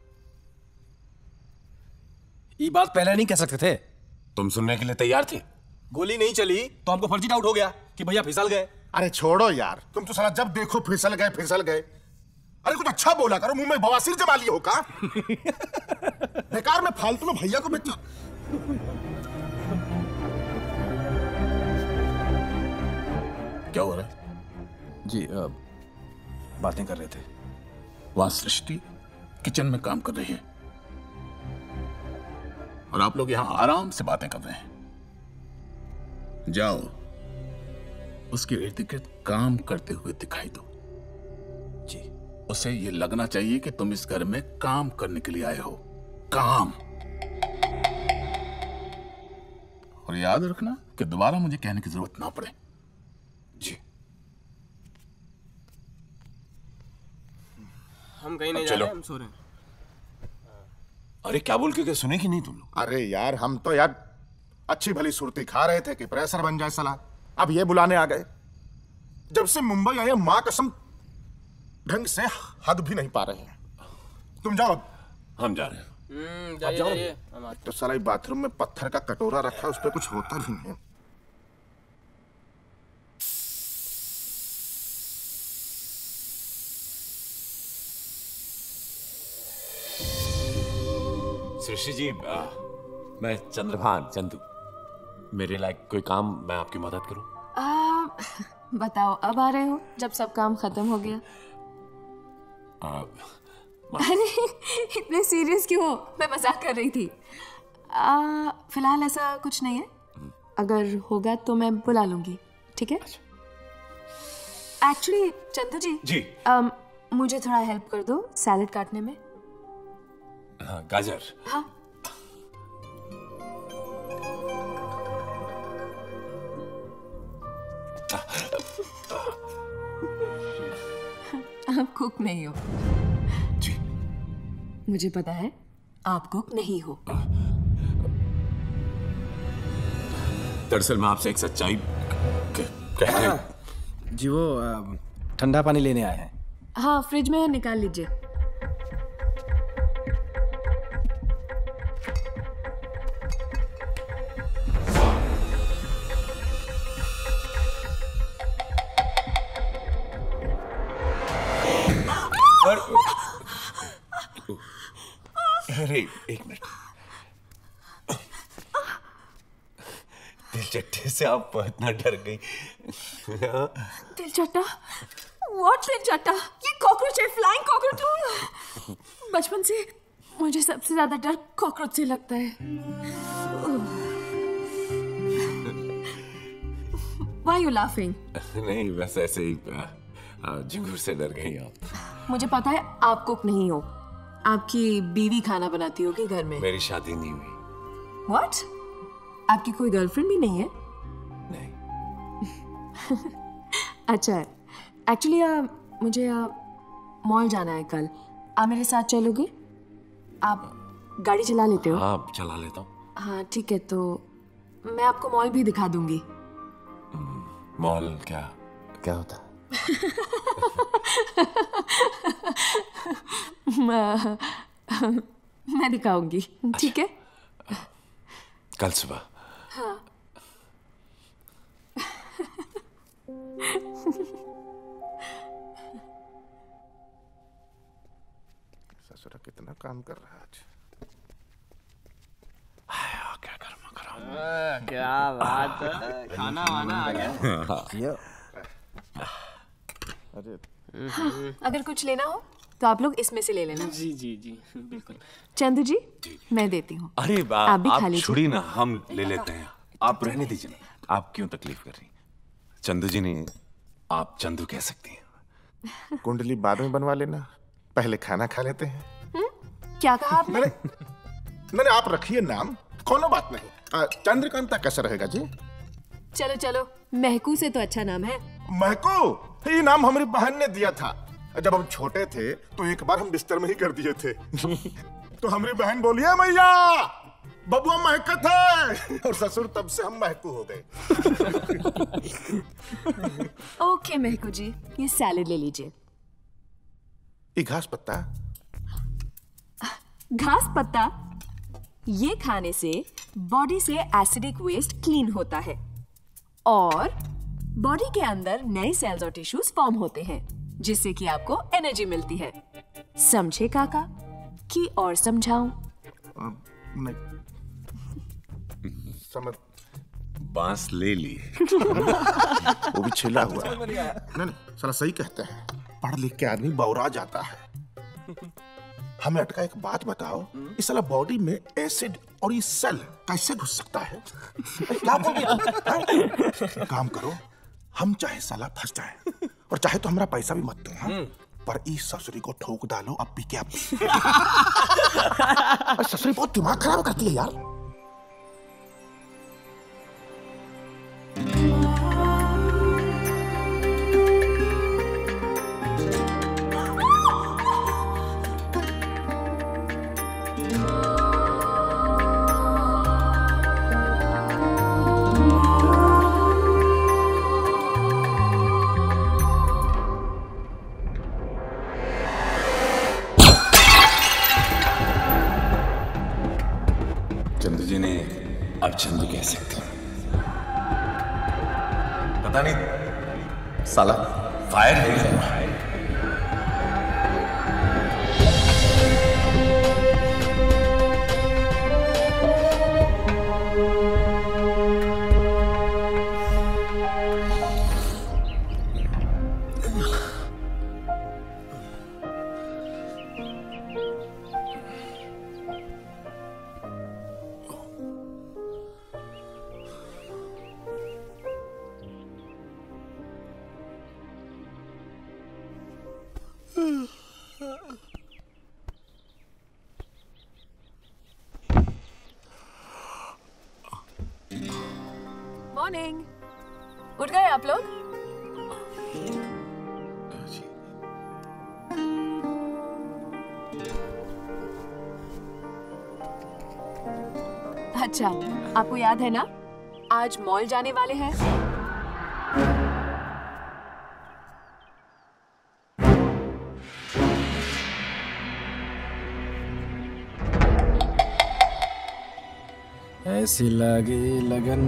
ये बात पहले नहीं कह सकते थे? तुम सुनने के लिए तैयार थे? गोली नहीं चली तो हमको फर्जी डाउट हो गया कि भैया फिसल गए। अरे छोड़ो यार, तुम तो साला जब देखो फिसल गए फिसल गए। अरे कुछ अच्छा बोला करो, मुंह में बवासीर जमा लिए हो का? बेकार में फालतू में भैया को बेचो। क्या हो रहा है? जी बातें कर रहे थे। वहां सृष्टि किचन में काम कर रही है और आप लोग यहां आराम से बातें कर रहे हैं। जाओ उसके इर्द गिर्द काम करते हुए दिखाई दो। जी। उसे ये लगना चाहिए कि तुम इस घर में काम करने के लिए आए हो, काम। और याद रखना कि दोबारा मुझे कहने की जरूरत ना पड़े। जी। हम कहीं नहीं जा रहे, हम सो रहे हैं। अरे क्या बोल के सुने कि नहीं तुम लोग? अरे यार हम तो यार अच्छी भली सुर्ती खा रहे थे कि प्रेशर बन जाए साला। अब ये बुलाने आ गए। जब से मुंबई आए मां कसम ढंग से हद भी नहीं पा रहे हैं। तुम जाओ। हम जा रहे हैं। जाइए। तो साला बाथरूम में पत्थर का कटोरा रखा, उस पर कुछ होता भी नहीं। सृष्टि जी, मैं चंद्रभान चंदू, मेरे लायक कोई काम मैं आपकी मदद करूं? बताओ, अब आ रहे हो जब सब काम खत्म हो गया? अरे इतने सीरियस क्यों हो? मैं मजाक कर रही थी। फिलहाल ऐसा कुछ नहीं है, अगर होगा तो मैं बुला लूंगी, ठीक है? एक्चुअली चंदू जी, मुझे थोड़ा हेल्प कर दो सैलेड काटने में। हाँ, गाजर। हाँ। आप कुक नहीं हो। जी। मुझे पता है आप कुक नहीं हो। दरअसल मैं आपसे एक सच्चाई कहने जी, वो ठंडा पानी लेने आए हैं। हाँ, फ्रिज में निकाल लीजिए। अरे एक मिनट, दिलचट्टे से आप इतना डर गई। दिलचट्टा? व्हाट दिलचट्टा? ये कॉकरोच है, फ्लाइंग कॉकरोच। बचपन से मुझे सबसे ज्यादा डर कॉकरोच से लगता है। Why are you laughing? नहीं बस ऐसे ही झिंगुर से डर गई आप। मुझे पता है आप कुक नहीं हो, आपकी बीवी खाना बनाती होगी घर में। मेरी शादी नहीं हुई। What? आपकी कोई गर्लफ्रेंड भी नहीं है? नहीं। अच्छा है। एक्चुअली मुझे मॉल जाना है कल। आप मेरे साथ चलोगे? आप गाड़ी चला लेते हो? हाँ चला लेता हूँ। हाँ ठीक है, तो मैं आपको मॉल भी दिखा दूंगी। मॉल क्या क्या होता है? मैं दिखाऊंगी। ठीक है? कल सुबह। हाँ। ससुरा कितना काम कर रहा है आज। क्या गर्मा क्या बात है, खाना वाना आ गया। हाँ, अगर कुछ लेना हो तो आप लोग इसमें से ले लेना। जी जी जी बिल्कुल। चंदू जी मैं देती हूँ। अरे आप भी खा आप लीजिए। छोड़िए ना, हम ले लेते हैं। आप रहने दीजिए ना, आप क्यों तकलीफ कर रही? चंदू जी नहीं, आप चंदू कह सकती हैं। कुंडली बाद में बनवा लेना, पहले खाना खा लेते हैं। क्या कहा आपने? मैंने आप रखिए नाम, कोनो बात नहीं। चंद्रकांता कैसा रहेगा जी? चलो चलो, महकू से तो अच्छा नाम है। महकू, ये नाम हमारी बहन ने दिया था। जब हम छोटे थे तो एक बार हम बिस्तर में ही कर दिए थे। तो हमारी बहन बोली है मैया बबुआ महकत है, और ससुर तब से हम महकू हो गए। ओके महकू जी, ये सैलेड ले लीजिए। ये घास पत्ता? घास पत्ता ये खाने से बॉडी से एसिडिक वेस्ट क्लीन होता है और बॉडी के अंदर नए सेल्स और टिश्यूज फॉर्म होते हैं, जिससे कि आपको एनर्जी मिलती है। समझे काका कि और समझाऊं? नहीं समझ। बांस ले ली। वो भी छिला हुआ है। नहीं साला सही कहते हैं, पढ़ लिख के आदमी बौरा जाता है। हमें अटका एक बात बताओ, इस साला बॉडी में एसिड और ये सेल कैसे घुस सकता है? क्या बोल दिया? काम करो, हम चाहे साला फंस जाए और चाहे तो हमारा पैसा भी मत दो, हाँ? पर इस ससुरी को ठोक डालो अब भी क्या। ससुरी बहुत दिमाग खराब करती है यार। चंदू जी ने अब चंदू कह सकते हैं। पता नहीं साला फायर है। मॉर्निंग। उठ गए आप लोग? अच्छा, आपको याद है ना आज मॉल जाने वाले हैं? ऐसी लगी लगन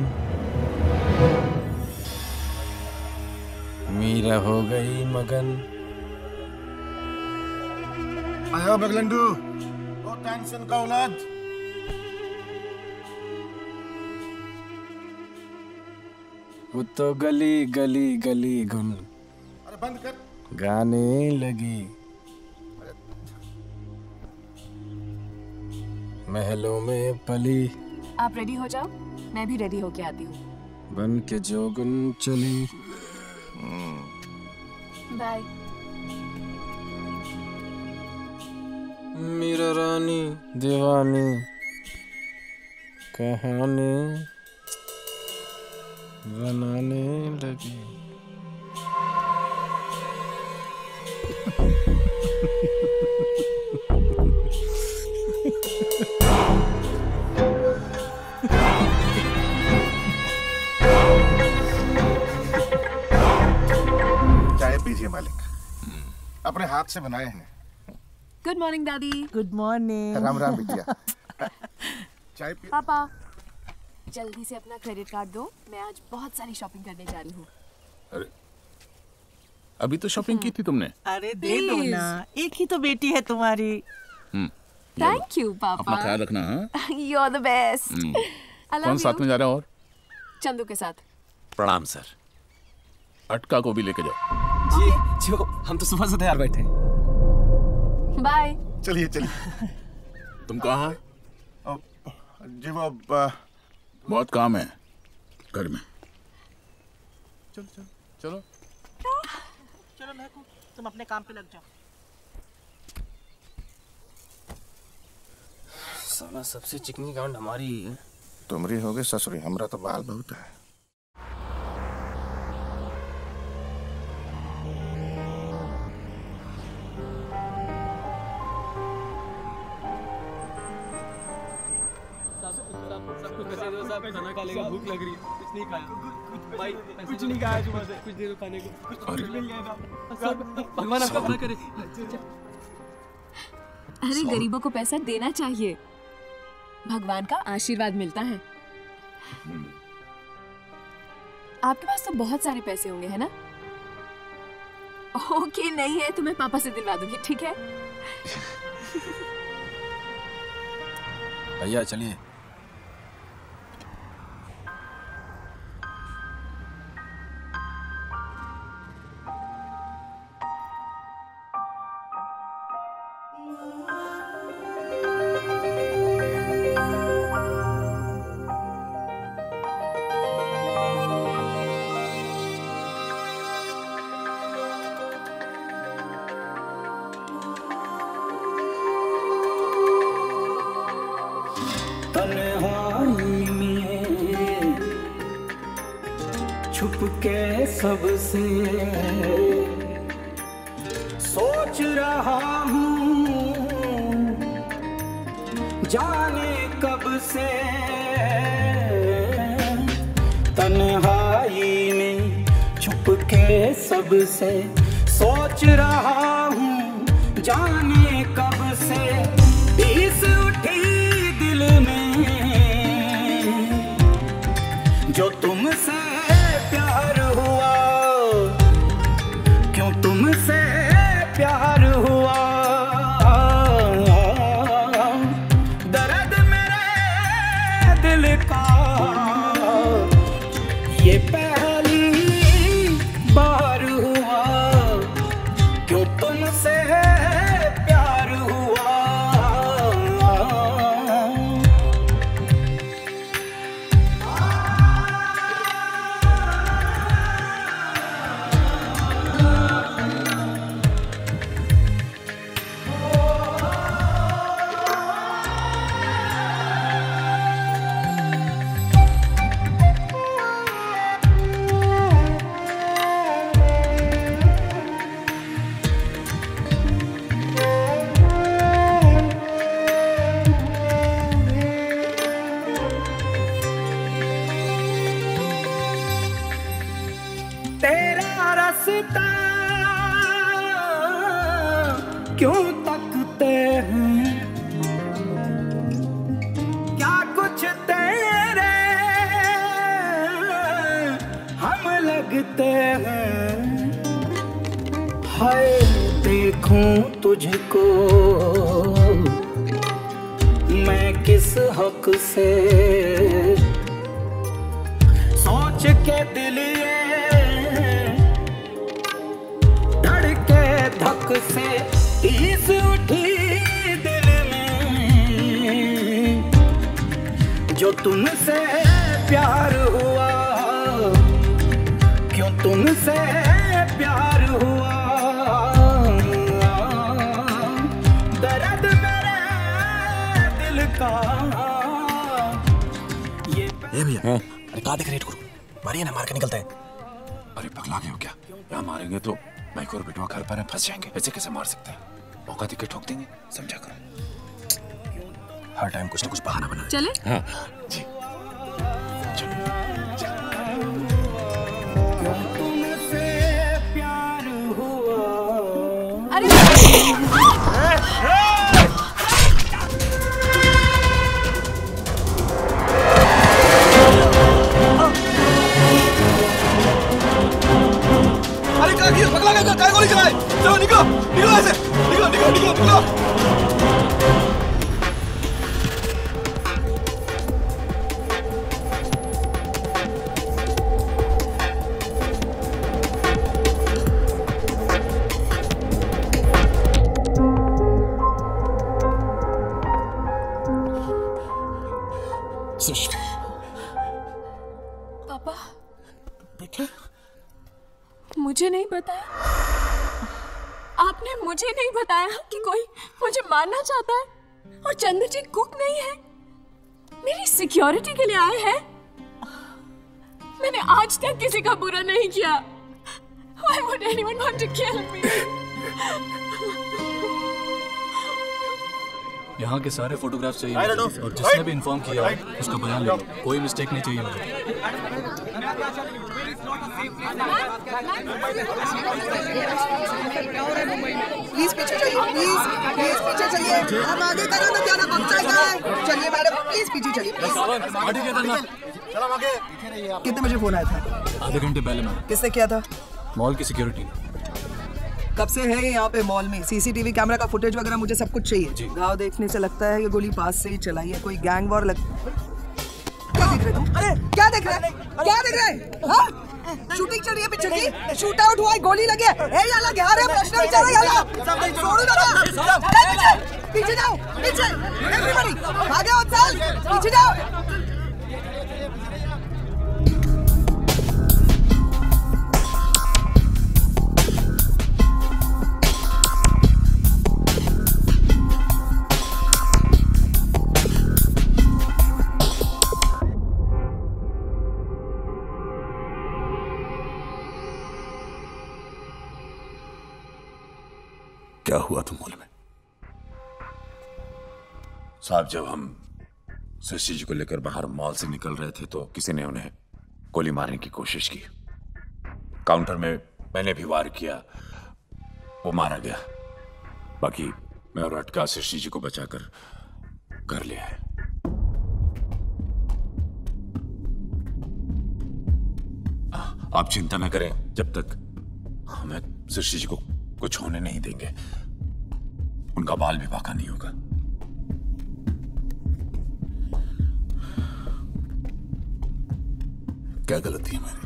मीरा हो गई मगन। आया बगलंडू, वो टेंशन का औलाद। वो तो गली गली गली गुन अरे बंद कर। गाने लगी, महलों में पली। आप रेडी हो जाओ, मैं भी रेडी होके आती हूँ। बन के जोगन चली। बाय। मेरा रानी दीवानी कहानी बनाने लगी। चाय पीजिए मालिक, अपने हाथ से बनाए हैं। गुड मॉर्निंग दादी। Good morning. राम राम बिटिया। चाय पी। पापा जल्दी से अपना क्रेडिट कार्ड दो, मैं आज बहुत सारी शॉपिंग करने जा रही हूँ। अरे अभी तो शॉपिंग की थी तुमने। अरे दे दो ना, एक ही तो बेटी है तुम्हारी। थैंक यू पापा। अपना ख्याल रखना। You are the best. कौन साथ में जा रहा है? और चंदू के साथ। प्रणाम सर। अटका को भी लेके जाओ। जी जो हम तो सुबह से तैयार बैठे। बाय। चलिए चलिए। तुम कहाँ? जी वो बहुत काम है घर में। चलो चलो चलो चलो महकू, तुम अपने काम पे लग जाओ। साला सबसे चिकनी गांड हमारी ही है। तुमरी हो गई ससुरी, हमरा तो बाल बहुत है। खाना खा लेगा, भूख लग रही है। कुछ नहीं खाया भाई, कुछ नहीं खाया सुबह से। कुछ दे दो खाने को, कुछ मिल जाएगा। भगवान आपका भला करे। अरे गरीबों को पैसा देना चाहिए, भगवान का आशीर्वाद मिलता है। आपके पास तो बहुत सारे पैसे होंगे है ना? ओके, नहीं है तो मैं पापा से दिलवा दूंगी, ठीक है? भैया चलिए। सबसे सोच रहा हूँ, जाने कब से तन्हाई में छुप के सबसे सोच रहा हूँ, जाने कब से इस उठी दिल में जो तुमसे प्यार हुआ, क्यों तुमसे प्यार हुआ, दर्द मेरे दिल का ये पहली बार हुआ, क्यों तुमसे प्यार हुआ। क्यों तकते हैं, क्या कुछ तेरे हम लगते हैं, हाय देखूं तुझको मैं किस हक से, सोच के दिल ये धड़के धक से, इस उठी दिल में जो तुमसे प्यार हुआ, तुमसे प्यार हुआ, दर्द मेरे दिल का। ये भैया अरे कहाँ देख रहे हो? मारिए ना, मार के निकलते हैं। अरे पगला गए हो क्या? यहाँ मारेंगे तो माइक और बिटवा घर पर हैं, फंस जाएंगे। ऐसे कैसे मार सकते हैं? मौका देके ठोक देंगे, समझा करो। हर टाइम कुछ ना कुछ बहाना बना। चले? हाँ जी। तुमसे प्यार हुआ। अरे पगला गया, काय गोली चलाए? चलो निकलो, निकलो ऐसे, निकलो निकलो निकलो निकलो। पापा, बेटा, मुझे नहीं बताया, आपने मुझे नहीं बताया कि कोई मुझे मारना चाहता है और चंद्र जी कुक नहीं है, मेरी सिक्योरिटी के लिए आए हैं। मैंने आज तक किसी का बुरा नहीं किया। Why would anyone want to kill me? यहाँ के सारे फोटोग्राफ्स चाहिए और जिसने भी इन्फॉर्म किया उसका बयान ले लो, कोई मिस्टेक नहीं चाहिए मुझे। प्लीज पीछे चलिए, प्लीज पीछे चलिए। हम आगे करो तो क्या ना पहुंचाएगा। चलिए मैडम, प्लीज पीछे चलिए। चलो आगे। कितने बजे फोन आया था? आधे घंटे पहले मैम। किसने किया था? मॉल की सिक्योरिटी। कब से है यहाँ पे मॉल में? सीसीटीवी कैमरा का फुटेज वगैरह मुझे सब कुछ चाहिए। घाव देखने से लगता है ये गोली पास से ही चलाई है, कोई गैंग वॉर लग। क्या देख रहे तुम? अरे क्या देख रहे? क्या देख रहे? हाँ? शूटिंग चल रही है पिक्चर की, शूट आउट हुआ है, गोली लगी है। ए याला क्या रे? प्रश्न विचार है याला। छोड़ो ना, पीछे जाओ, पीछे। एवरीबॉडी आगे आओ, चल पीछे जाओ। क्या हुआ तुम मॉल में? साहब, जब हम शशि जी को लेकर बाहर मॉल से निकल रहे थे तो किसी ने उन्हें गोली मारने की कोशिश की। काउंटर में मैंने भी वार किया, वो मारा गया। बाकी मैं और अटका शशि जी को बचाकर घर ले आए। आप चिंता न करें, जब तक हमें शशि जी को कुछ होने नहीं देंगे, उनका बाल भी बाका नहीं होगा। क्या गलती है मेरी?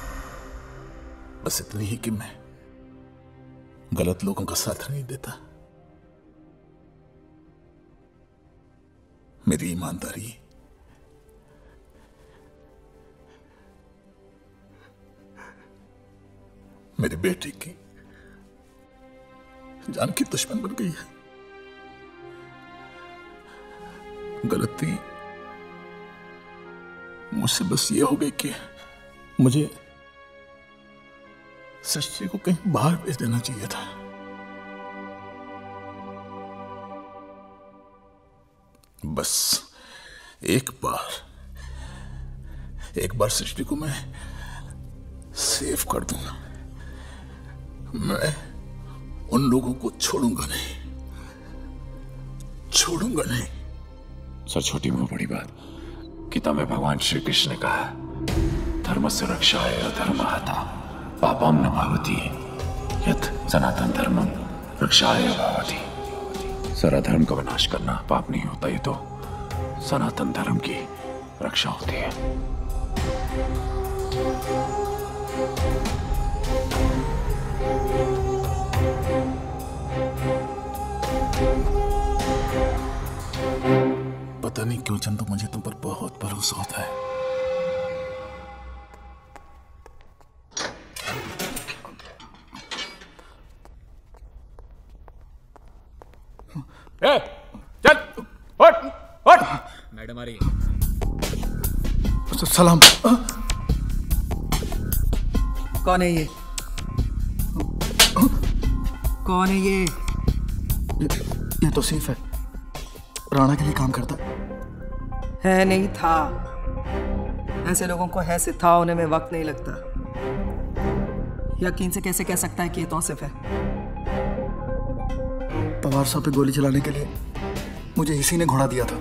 बस इतनी ही कि मैं गलत लोगों का साथ नहीं देता। मेरी ईमानदारी मेरे बेटे की जान की दुश्मन बन गई है। गलती मुझसे बस ये हो गई कि मुझे शशि को कहीं बाहर भेज देना चाहिए था। बस एक बार शशि को मैं सेव कर दूंगा, मैं उन लोगों को छोड़ूंगा नहीं। सर, छोटी में बड़ी बात, गीता में भगवान श्री कृष्ण ने कहा है, धर्म से रक्षाय अधर्महता पापम न भवति यत् सनातन धर्मम रक्षाय भवति। सर, अधर्म का विनाश करना पाप नहीं होता, ये तो सनातन धर्म की रक्षा होती है। पता नहीं क्यों चंदू, मुझे तुम पर बहुत भरोसा होता है। ए, चल उठ उठ। मैडम आ रही सलाम। कौन है ये? कौन है ये? ये तो सिर्फ है, राणा के लिए काम करता है नहीं था। ऐसे लोगों को है से था होने में वक्त नहीं लगता। यकीन से कैसे कह सकता है कि ये तौसिफ है? पवार साहब पे गोली चलाने के लिए मुझे इसी ने घोड़ा दिया था।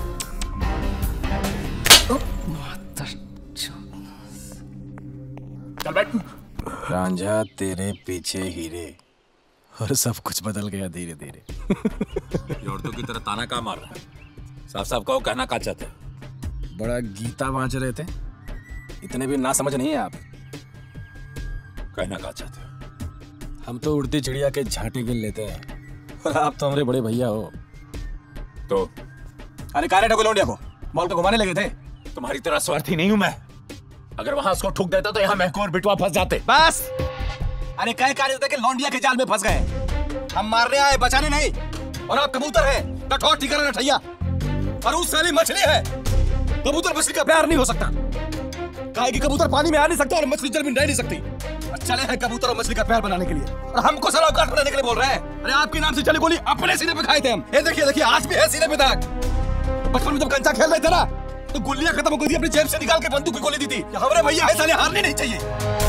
चल बैठ। रांझा तेरे पीछे हीरे, और सब कुछ बदल गया धीरे धीरे। औरतों की तरह ताना का मार रहा है? साफ साफ कहो, कहना का चाहते हैं? बड़ा गीता बांच रहे थे, इतने भी ना समझ नहीं है आप। कहना का चाहते हो? हम तो उड़ती चिड़िया के झांटे गिन लेते हैं, और आप तो हमारे बड़े भैया हो। तो अरे काले ठगो लौंडिया को मॉल पे घुमाने लगे थे। तुम्हारी तरह स्वार्थी नहीं हूं मैं। अगर वहां उसको ठुक देता तो यहाँ महको और बिटवा फंस जाते। बस अरे कहे कार्य होता है कि लौंडिया के जाल में फंस गए। हम मारने आए, बचाने नहीं। और आप कबूतर है, कठोर ठिकाना न ठैया। और उस साली मछली है। कबूतर मछली का प्यार नहीं हो सकता। काहे कि कबूतर पानी में आ नहीं सकता और मछली जल में रह नहीं सकती। और चले हैं कबूतर और मछली का प्यार बनाने के लिए, और हमको सलाह काट बनाने के लिए बोल रहे हैं। अरे आपके नाम से चली गोली अपने सीने पे खाए थे हम। ये देखिए देखिए, आज भी है सीने पे दाग। बचपन में जब कंचा खेल रहे थे ना, तो गुल्लियां खत्म हो गई थी, अपनी जेब से निकाल के बंदूक की गोली दी थी। हमारे भैया है साले, हारने नहीं चाहिए।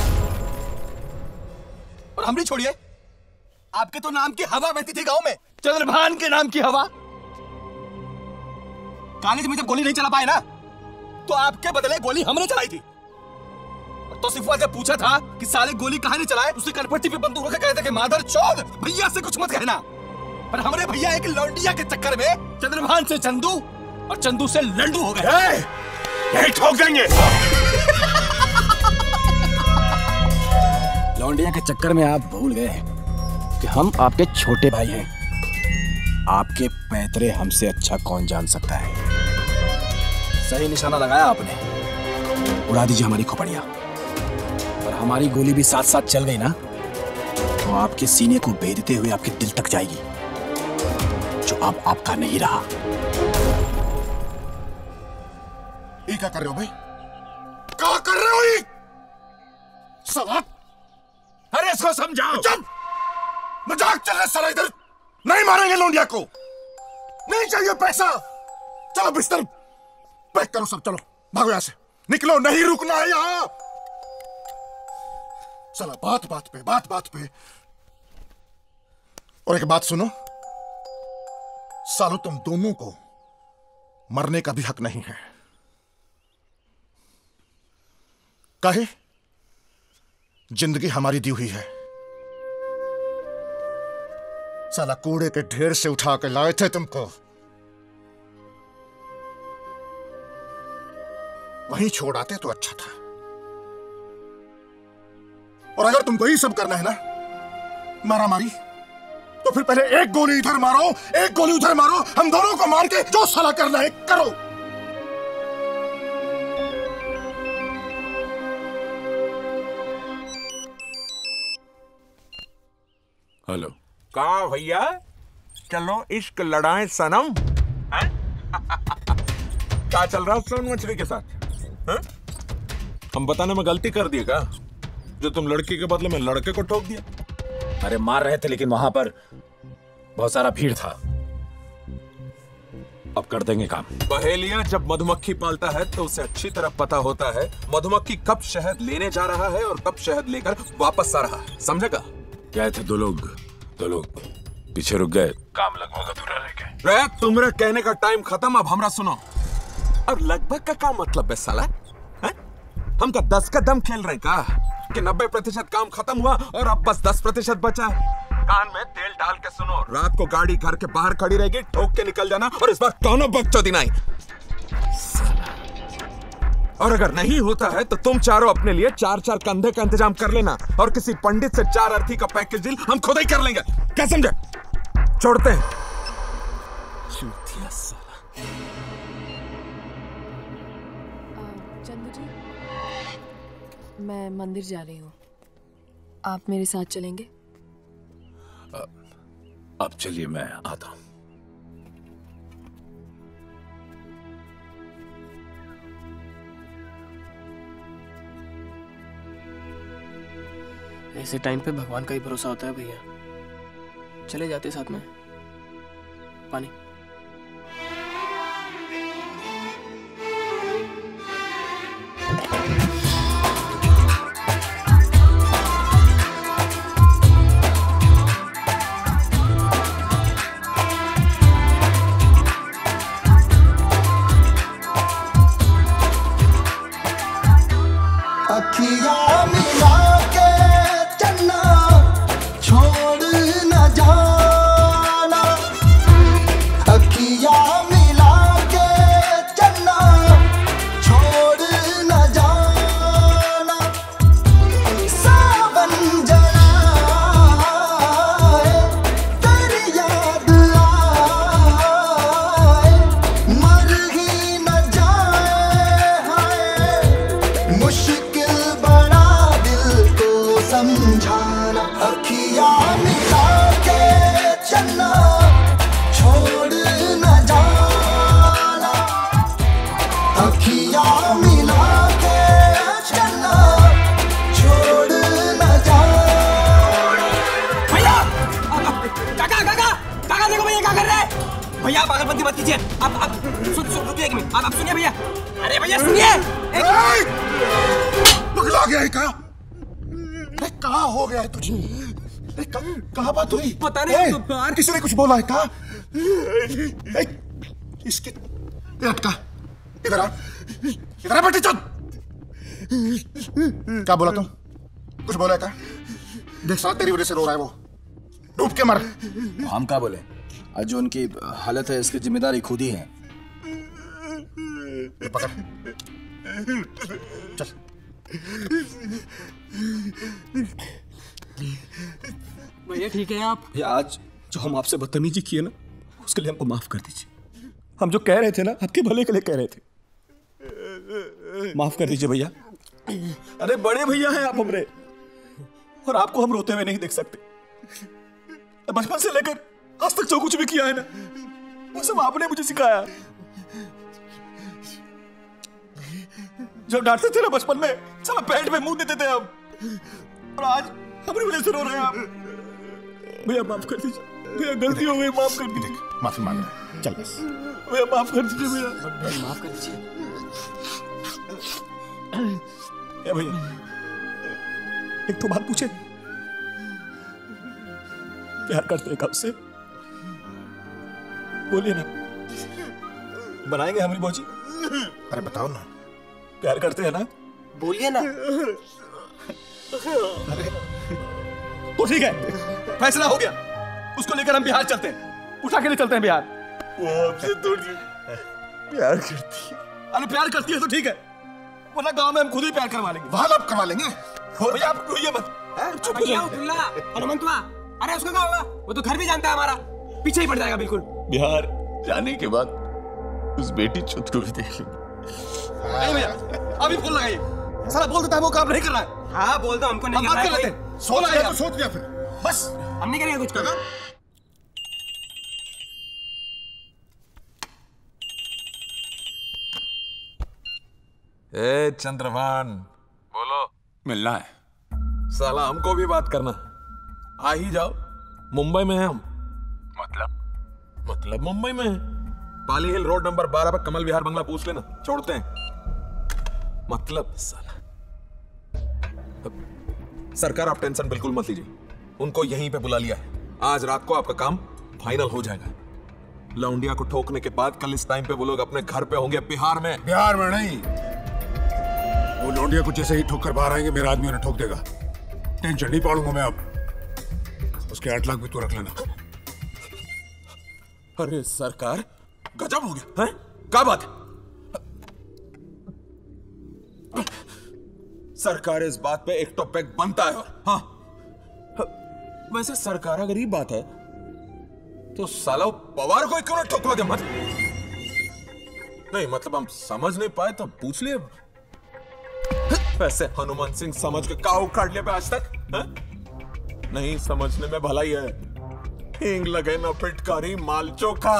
और हम भी छोड़िए, आपके तो नाम की हवा बहती थी गांव में, चंद्रभान के नाम की हवा। कॉलेज में जब गोली नहीं चला पाए ना, तो आपके बदले गोली हमने चलाई थी। तो सिर्फ जब पूछा था कि साले गोली कहां ने चलाए, उसने कनपट्टी पे बंदूक रख के कहते कि मादर चौध, भैया से कुछ मत कहना। पर हमारे भैया एक लौंडिया के चक्कर में चंद्रभान से चंदू और चंदू से लंडू हो गए। यही ठोक देंगे। लौंडिया के चक्कर में आप भूल गए कि हम आपके छोटे भाई हैं। आपके पैतरे हमसे अच्छा कौन जान सकता है। सही निशाना लगाया आपने, उड़ा दीजिए हमारी खोपड़ियां। और हमारी गोली भी साथ साथ चल गई ना, तो आपके सीने को भेदते हुए आपके दिल तक जाएगी, जो अब आपका नहीं रहा। ये क्या कर रहे हो भाई? क्या कर रहे हो ये? सवाल। अरे इसको समझाओ। चुप! मजाक चल रहा है सारा इधर। नहीं मारेंगे लौंडिया को, नहीं चाहिए पैसा। चलो बिस्तर पैक करो सब, चलो भागो यहां से, निकलो, नहीं रुकना है यहां। चलो बात बात पे। और एक बात सुनो, सालो तुम दोनों को मरने का भी हक नहीं है। काहे? जिंदगी हमारी दी हुई है। साला कूड़े के ढेर से उठा के लाए थे तुमको, वहीं छोड़ आते तो अच्छा था। और अगर तुमको यही सब करना है ना, मारा मारी, तो फिर पहले एक गोली इधर मारो, एक गोली उधर मारो, हम दोनों को मार के जो साला करना है करो। हेलो। कहा भैया, चलो इश्क लड़ाएं सनम। क्या चल रहा है सोन मछली के साथ? है? हम बताने में गलती कर दी क्या, जो तुम लड़की के बदले में लड़के को ठोक दिया? अरे मार रहे थे, लेकिन वहां पर बहुत सारा भीड़ था। अब कर देंगे काम। पहेलियां जब मधुमक्खी पालता है तो उसे अच्छी तरह पता होता है मधुमक्खी कब शहद लेने जा रहा है और कब शहद लेकर वापस आ रहा है। समझेगा? गए थे दो लोग पीछे रुक गए, काम लगभग अधूरा रह गए। तुम्हारे कहने का टाइम खत्म, अब हमरा सुनो। और लगभग का क्या मतलब है साला? हम का 10 का दम खेल रहे का कि 90% काम खत्म हुआ और अब बस 10% बचा है। कान में तेल डाल के सुनो, रात को गाड़ी घर के बाहर खड़ी रहेगी, ठोक के निकल जाना, और इस बार कौनो बकचोदी नहीं। और अगर नहीं होता है तो तुम चारों अपने लिए 4-4 कंधे का इंतजाम कर लेना, और किसी पंडित से 4 अर्थी का पैकेज डील हम खुद ही कर लेंगे। क्या समझे? छोड़ते हैं। चंदू जी, मैं मंदिर जा रही हूँ, आप मेरे साथ चलेंगे? अब चलिए, मैं आता हूँ। ऐसे टाइम पे भगवान का ही भरोसा होता है भैया। चले जाते साथ में। पानी। अखियाँ मिला के चलना, छोड़ न जाना। अखियाँ मिला के चलना, छोड़ न जाना। सावन जलाए, तेरी याद आए, मर ही न जाए हाय। मुश्किल बड़ा दिल को समझाना। अखियाँ मिला के चलना, छोड़ न जाना। अखियाँ मिला के चलना, छोड़ न जाना। भैया! काका काका काका देखो भैया क्या कर रहे हैं? भैया पागलपंती मत कीजिए। अब रुकिए एक मिनट। अब सुनिए भैया। अरे भैया सुनिए। पगला गया है क्या? कहाँ हो गया है तुझे? कहाँ बात हुई? पता नहीं। किसी ने कुछ बोला है क्या? इसके अटका, इधर आ, इधर आ बेटी चल। क्या बोला तुम? कुछ बोला है क्या? देख साथ तेरी वजह से रो रहा है वो, डूब के मर। हम क्या बोले? आज जो उनकी हालत है इसकी जिम्मेदारी खुद ही है। ये पकड़, चल। भैया ठीक है आप? भैया आज जो हम आपसे बदतमीजी किए ना, उसके लिए हमको माफ कर दीजिए। हम जो कह रहे थे ना, आपके भले के लिए कह रहे थे। माफ कर दीजिए भैया। अरे बड़े भैया हैं आप हमरे, और आपको हम रोते हुए नहीं देख सकते। बचपन से लेकर आज तक जो कुछ भी किया है ना, वो सब आपने मुझे सिखाया। जब डांटते थे ना बचपन में, साला पैंट में मुंह देते थे हम, और आज हमारी वजह से रो रहे हैं आप। भैया माफ कर दीजिए भैया, गलती हो गई, माफ कर दीजिए। माफी मांग रहा है, चल बस। भैया माफ कर दीजिए भैया, माफ कर दीजिए। भैया एक तो बात पूछे, प्यार करते हैं कब से? बोलिए ना, बनाएंगे हमारी बौजी। अरे बताओ ना, प्यार करते हैं ना? बोलिए ना। तो ठीक है, फैसला हो गया। उसको लेकर हम बिहार चलते हैं, उठा के ले चलते हैं बिहार। वो हमसे थोड़ी प्यार करती है। अरे प्यार करती है तो ठीक है, वरना गांव में हम खुद ही प्यार करवा लेंगे। वहां आप करवा लेंगे। भैया आप रोइए मत। चुप हो जाओ। हनुमंतवा, अरे उसका क्या होगा? वो तो घर भी जानता है हमारा, पीछे ही पड़ जाएगा बिल्कुल। बिहार जाने के बाद उस बेटी चुत को भी देख लेंगे। नहीं भैया, अभी फोन लगाइए। साला बोल देता है वो काम नहीं कर रहा है। हाँ बोल दो, हमको नहीं बात कर लेते। सोच लिया तो सोच लिया फिर, बस हम नहीं करेंगे कुछ। काका ए चंद्रभान, बोलो। मिलना है साला, हमको भी बात करना। आ ही जाओ, मुंबई में है हम। मतलब मुंबई में है। पाली हिल रोड नंबर 12 पर कमल विहार बंगला पूछ लेना, छोड़ते हैं। मतलब साला, सरकार आप टेंशन बिल्कुल मत लीजिए, उनको यहीं पे बुला लिया है। आज रात को आपका काम फाइनल हो जाएगा। लौंडिया को ठोकने के बाद कल इस टाइम पे वो लोग अपने घर पे होंगे बिहार में। बिहार में नहीं, वो लौंडिया को जैसे ही ठोक कर बाहर आएंगे, मेरा आदमी उन्हें ठोक देगा। टेंशन नहीं पालूंगा मैं अब। उसके 8 लाख भी तू रख लेना। अरे सरकार, गजब हो गया है? क्या बात है? सरकार इस बात पे एक टॉपिक बनता है। हाँ, वैसे सरकार अगर ये बात है तो साला पवार को क्यों ना ठोकवागे मत? नहीं मतलब हम समझ नहीं पाए तो पूछ लिए। वैसे हनुमान सिंह समझ के का उखाड़ लिया पे आज तक है? नहीं समझने में भलाई है। हींग लगे ना फिटकारी माल चोखा।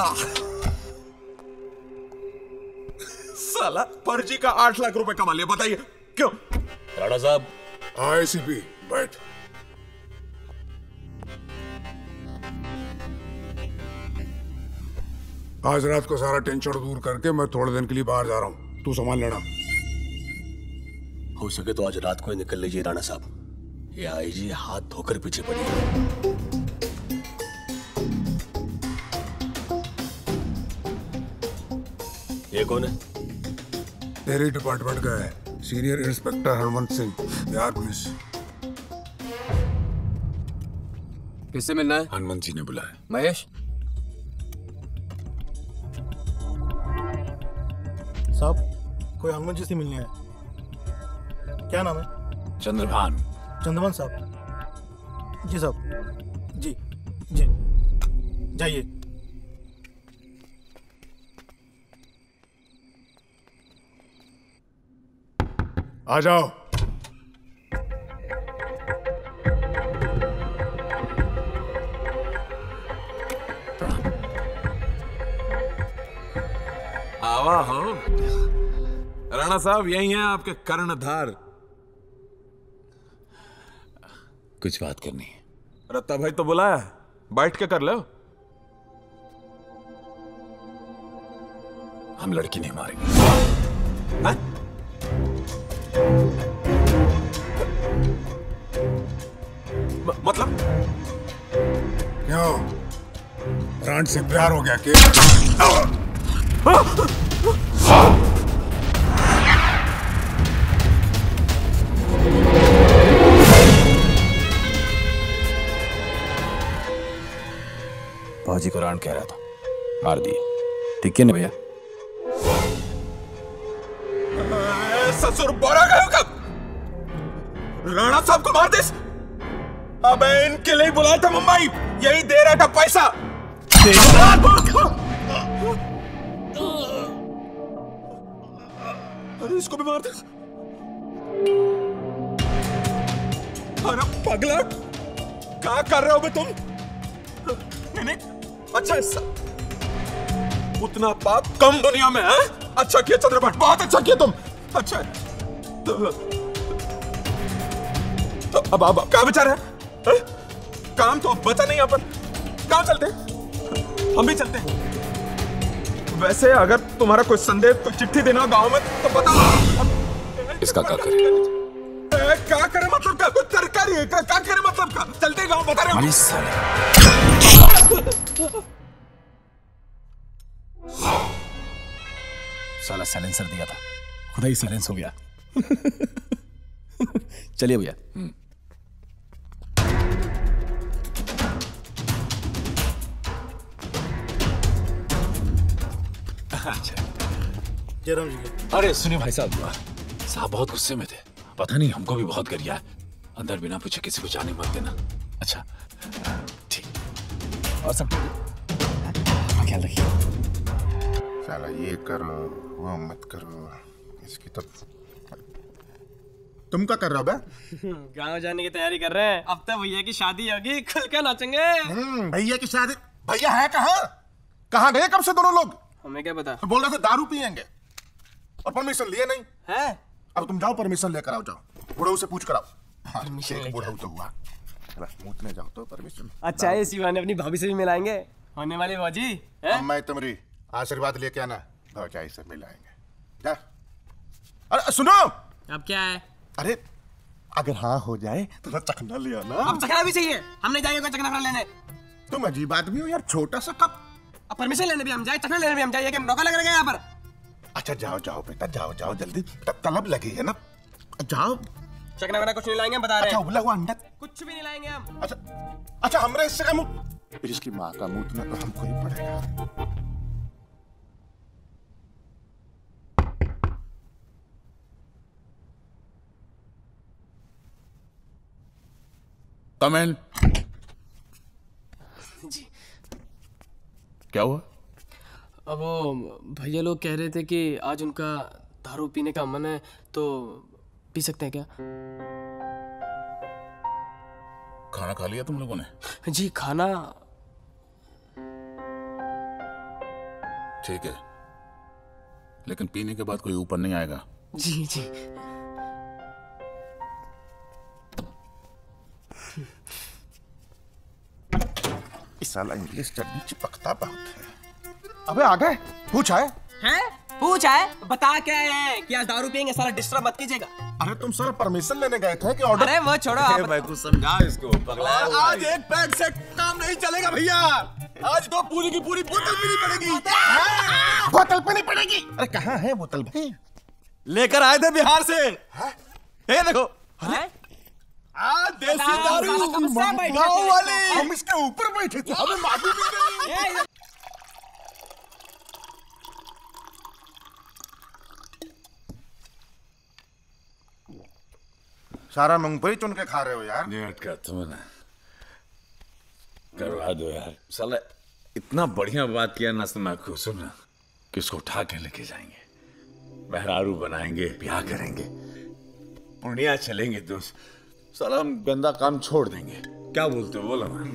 साला फर्जी का 8 लाख रुपए कमा लिया, बताइए क्यों? राणा साहब, आईसीपी बैठ। आज रात को सारा टेंशन दूर करके मैं थोड़े दिन के लिए बाहर जा रहा हूँ, तू संभाल लेना। हो सके तो आज रात को ही निकल लीजिए राणा साहब। ये आईजी हाथ धोकर पीछे पड़ी है। ये कौन है? तेरे डिपार्टमेंट का है, senior inspector Harvant Singh, Bihar police. किससे मिलना है? हनुमंत जी ने बुलाया। महेश साहब, कोई हनुमान जी से मिलने है। क्या नाम है? चंद्रभान। चंद्रभान साहब। जी साहब। जी जी, जाइए। आ जाओ। आवा हो राणा साहब, यही है आपके कर्णधार। कुछ बात करनी है। रत्ता भाई तो बुलाया है, बैठ के कर लो। हम लड़की नहीं मारेंगे। हाँ? मतलब क्यों? ब्रांड से प्यार हो गया क्या? बाजी को राण कह रहा था, मार दिए। ठीक है ना भैया? ससुर बोरा गए कब? राणा साहब को मार दे। अबे इनके लिए बुलाया था मुंबई, यही दे रहा था पैसा। अरे इसको भी मार दे। अरे पगला, क्या कर रहे हो बे तुम? नहीं, अच्छा हिस्सा उतना पाप कम दुनिया में है। अच्छा किया चंद्रभान, बहुत अच्छा किया तुम। अच्छा तो अब क्या विचार है? काम तो बचा नहीं यहाँ पर। कहाँ चलते? हम भी चलते हैं। वैसे अगर तुम्हारा कोई संदेह, कोई चिट्ठी देना गांव में तो बताओ। इसका क्या करे? क्या करे मतलब? क्या कुछ तरकारी है? क्या करे मतलब? क्या चलते गांव बता रहे हो? साला साइलेंसर दिया था, खुदा ही साइलेंस हो गया। चलिए भैया। जयराम जी। अरे सुनिए भाई साहब बहुत गुस्से में थे। पता नहीं, हमको भी बहुत गरिया है। अंदर बिना पूछे किसी को जाने मत देना। अच्छा ठीक। और सब ख्याल रखिए। साला ये करो, वो मत करो, इसकी तो। तुम क्या कर रहे हो बे? गांव जाने की तैयारी कर रहे हैं। अब तो भैया की शादी होगी, खुल के नाचेंगे। भैया की शादी? भैया है कहाँ? कहाँ गए कब से दोनों लोग? हमें क्या पता? बोल रहे थे दारू पियेंगे और परमिशन लिए नहीं है। अब तुम जाओ, परमिशन लेकर आओ। जाओ बुढ़ऊ से पूछ कर आओ। परमिशन बुढ़ऊ तो हुआ, मुझने जाओ तो परमिशन। अच्छा इसी बहाने अपनी भाभी से भी मिलाएंगे। होने वाली बाजी है? मैं तुम्हारी आशीर्वाद लेके आना, भौजाई से मिलाएंगे। जा। अरे सुनो। अब क्या है? अरे अगर हाँ हो जाए तो चखना ले आना। अब चखना भी चाहिए। हम नहीं जाएंगे कोई चखना लेने। तुम अजीब आदमी हो यार, छोटा सा कप। अब परमिशन लेने भी हम जाए, चखना लेने भी हम जाए, नौका लग रहा है यहाँ पर। अच्छा जाओ जाओ बेटा, जाओ जाओ जल्दी, तलब लगी है ना। जाओ। चखना वगैरह कुछ नहीं लाएंगे, हम बता रहे हैं। अच्छा उबला हुआ अंडा कुछ भी नहीं लाएंगे हम। अच्छा हमरे हिस्से का मुंह, फिर इसकी माँ का मुंह तो हमको ही पड़ेगा। कम इन। जी क्या हुआ? अब वो भैया लोग कह रहे थे कि आज उनका दारू पीने का मन है, तो पी सकते हैं क्या? खाना खा लिया तुम लोगों ने? जी खाना। ठीक है, लेकिन पीने के बाद कोई ऊपर नहीं आएगा। जी जी। इस साला इंग्लिश चटनी चिपकता बहुत है। अबे आ गए, पूछ आए हैं? पूछ आए, बता क्या है कि आज दारू पियेंगे, सारा डिस्टर्ब मत कीजिएगा। अरे तुम सर परमिशन लेने गए थे कि ऑर्डर? अरे वो छोड़ो आप। मैं कुछ समझा इसको, पगला हुआ है। आज एक पैक से काम नहीं चलेगा भैया, आज तो पूरी की पूरी बोतल पीनी पड़ेगी। बोतल पीनी पड़ेगी। अरे कहाँ है बोतल भाई? लेकर आए थे बिहार से। ये देखो, आज देसी दारू गाँव वाले, हम इसके ऊपर बैठे थे, हमें मालूम ही नहीं। सारा मूंगफली चुन के खा रहे हो यार। नहीं अटका तुम ना, करवा दो यार। साला इतना बढ़िया बात किया ना, मैं खुश हूं ना कि उसको उठा के लेके जाएंगे, मेहरारू बनाएंगे, ब्याह करेंगे, पुण्या चलेंगे दोस्त। साला हम गंदा काम छोड़ देंगे। क्या बोलते हो, बोलो ना।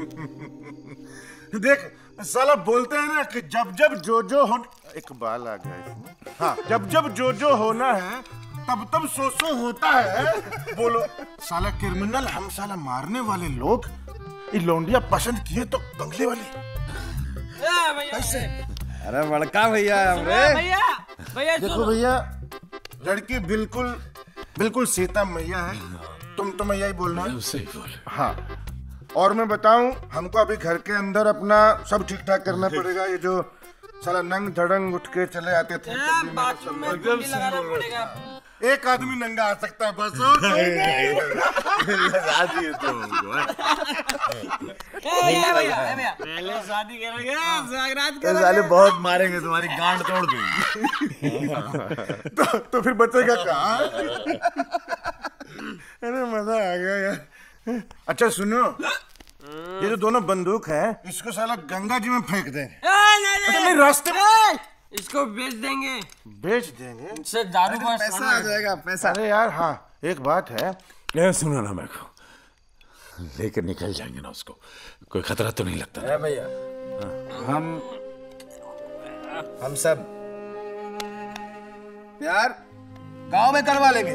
देख साला बोलते हैं ना कि जब जब जो हो, एक बाल आ गया इसमें। हाँ, जब जब जो होना है तब तब सो होता है। बोलो साला क्रिमिनल, हम साला मारने वाले लोग ये लौंडिया पसंद किए तो बंगले वाले कैसे? अरे बड़का भैया भैया देखो भैया, लड़की बिल्कुल बिल्कुल सीता मैया है। तुम तो मैया ही बोलना है। सही बोल। हाँ, और मैं बताऊं, हमको अभी घर के अंदर अपना सब ठीक ठाक करना पड़ेगा। ये जो साला नंग धड़ंग उठ के चले आते थे, एक आदमी नंगा आ सकता है बस। पहले शादी करोगे, साले बहुत मारेंगे, तुम्हारी गांड तोड़ देंगे। तो फिर बचेगा कहाँ? अरे मजा आ गया यार। अच्छा सुनो, ये जो दोनों बंदूक है, इसको साला गंगा जी में फेंक दें। नहीं, रास्ते में इसको बेच देंगे। बेच देंगे? इससे दारू का पैसा आ जाएगा, पैसा। अरे यार हाँ, एक बात है। ये सुनो ना, मेरे को लेकर निकल जाएंगे ना उसको, कोई खतरा तो नहीं लगता? अरे भैया, हम सब यार गांव में करवा लेंगे,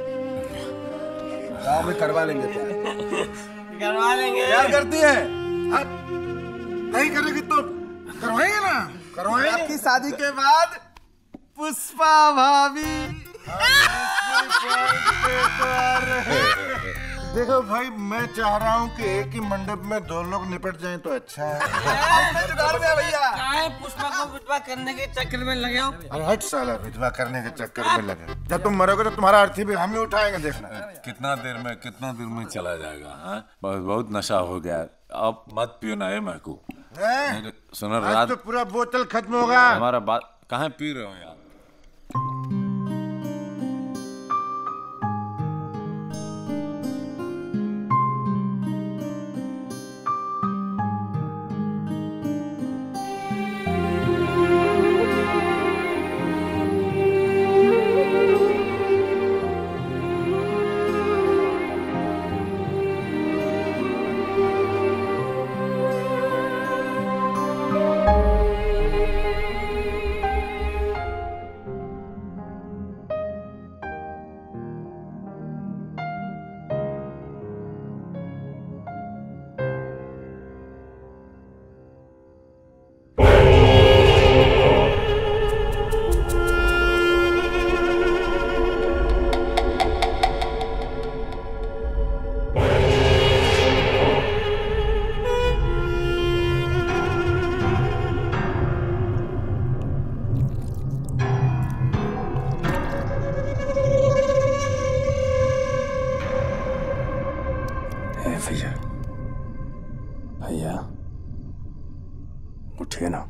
गांव में करवा लेंगे। करवा लेंगे। क्या करती है? नहीं करेगी तो करवाएंगे ना, करवाएंगे। आपकी शादी के बाद पुष्पा भाभी। देखो भाई, मैं चाह रहा हूँ कि एक ही मंडप में दो लोग निपट जाएं तो अच्छा है। भैया पुष्पा को विधवा करने के चक्कर में लगे हो। अरे हट साला, विधवा करने के चक्कर में लगे। जब तुम मरोगे तो तुम्हारा अर्थी भी हम ही उठाएंगे, देखना। कितना देर में चला जाएगा? बहुत नशा हो गया, अब मत पियो ना। महकू सुनो, रात तो पूरा बोतल खत्म होगा। हमारा बात कहाँ पी रहे हो यार? भैया उठिए ना,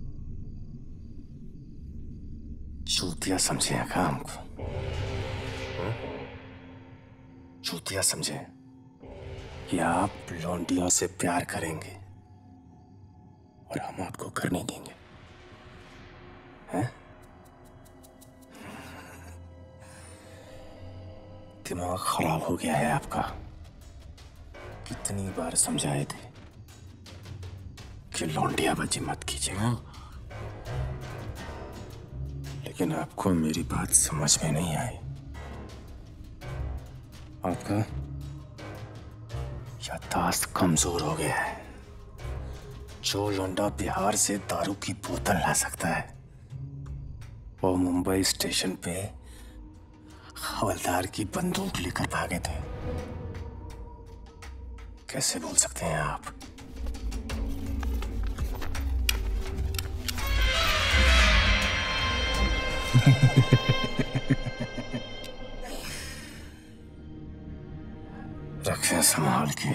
चूतिया समझे क्या हमको? चूतिया समझे कि आप लौंडियों से प्यार करेंगे और हम आपको करने देंगे, हैं? दिमाग खराब हो गया है आपका। कितनी बार समझाए थे कि लौंडियाबाजी मत कीजिएगा, लेकिन आपको मेरी बात समझ में नहीं आई। आपका याददाश्त कमजोर हो गया है। जो लौंडा बिहार से दारू की बोतल ला सकता है वो मुंबई स्टेशन पे हवलदार की बंदूक लेकर भागे थे। कैसे भूल सकते हैं आप? रखें संभाल के।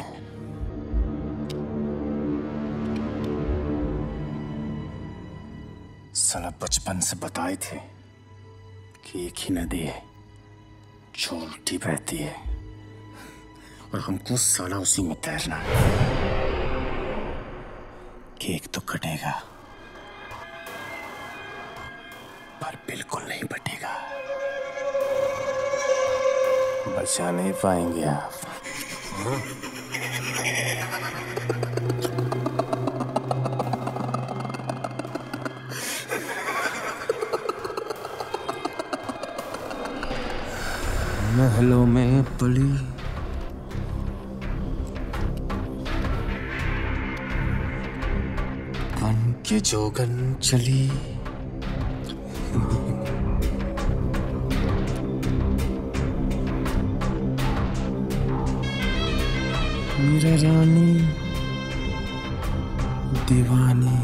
साला बचपन से बताए थे कि एक ही नदी है जो उल्टी बहती है और हमको साला उसी में तैरना है। केक तो कटेगा पर बिल्कुल नहीं बटेगा। बचा नहीं पाएंगे आप। महलों में पली बन के जोगन चली, मेरा रानी दीवानी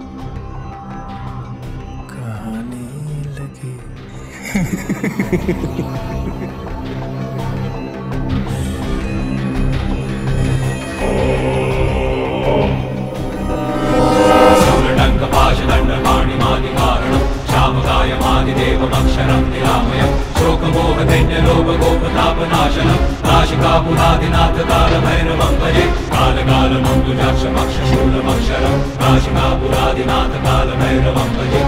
कहानी लगी। शामकायमादिदेवमक्षरं निरामयं शोकमोहदैन्यलोभगोपतापनाशनं नाशिकापुरादिनाथ कालभैरवं भजे कालकालमङ्गुजाक्षमक्षशूलमक्षरं नाशिकापुरादिनाथ कालभैरवं भजे।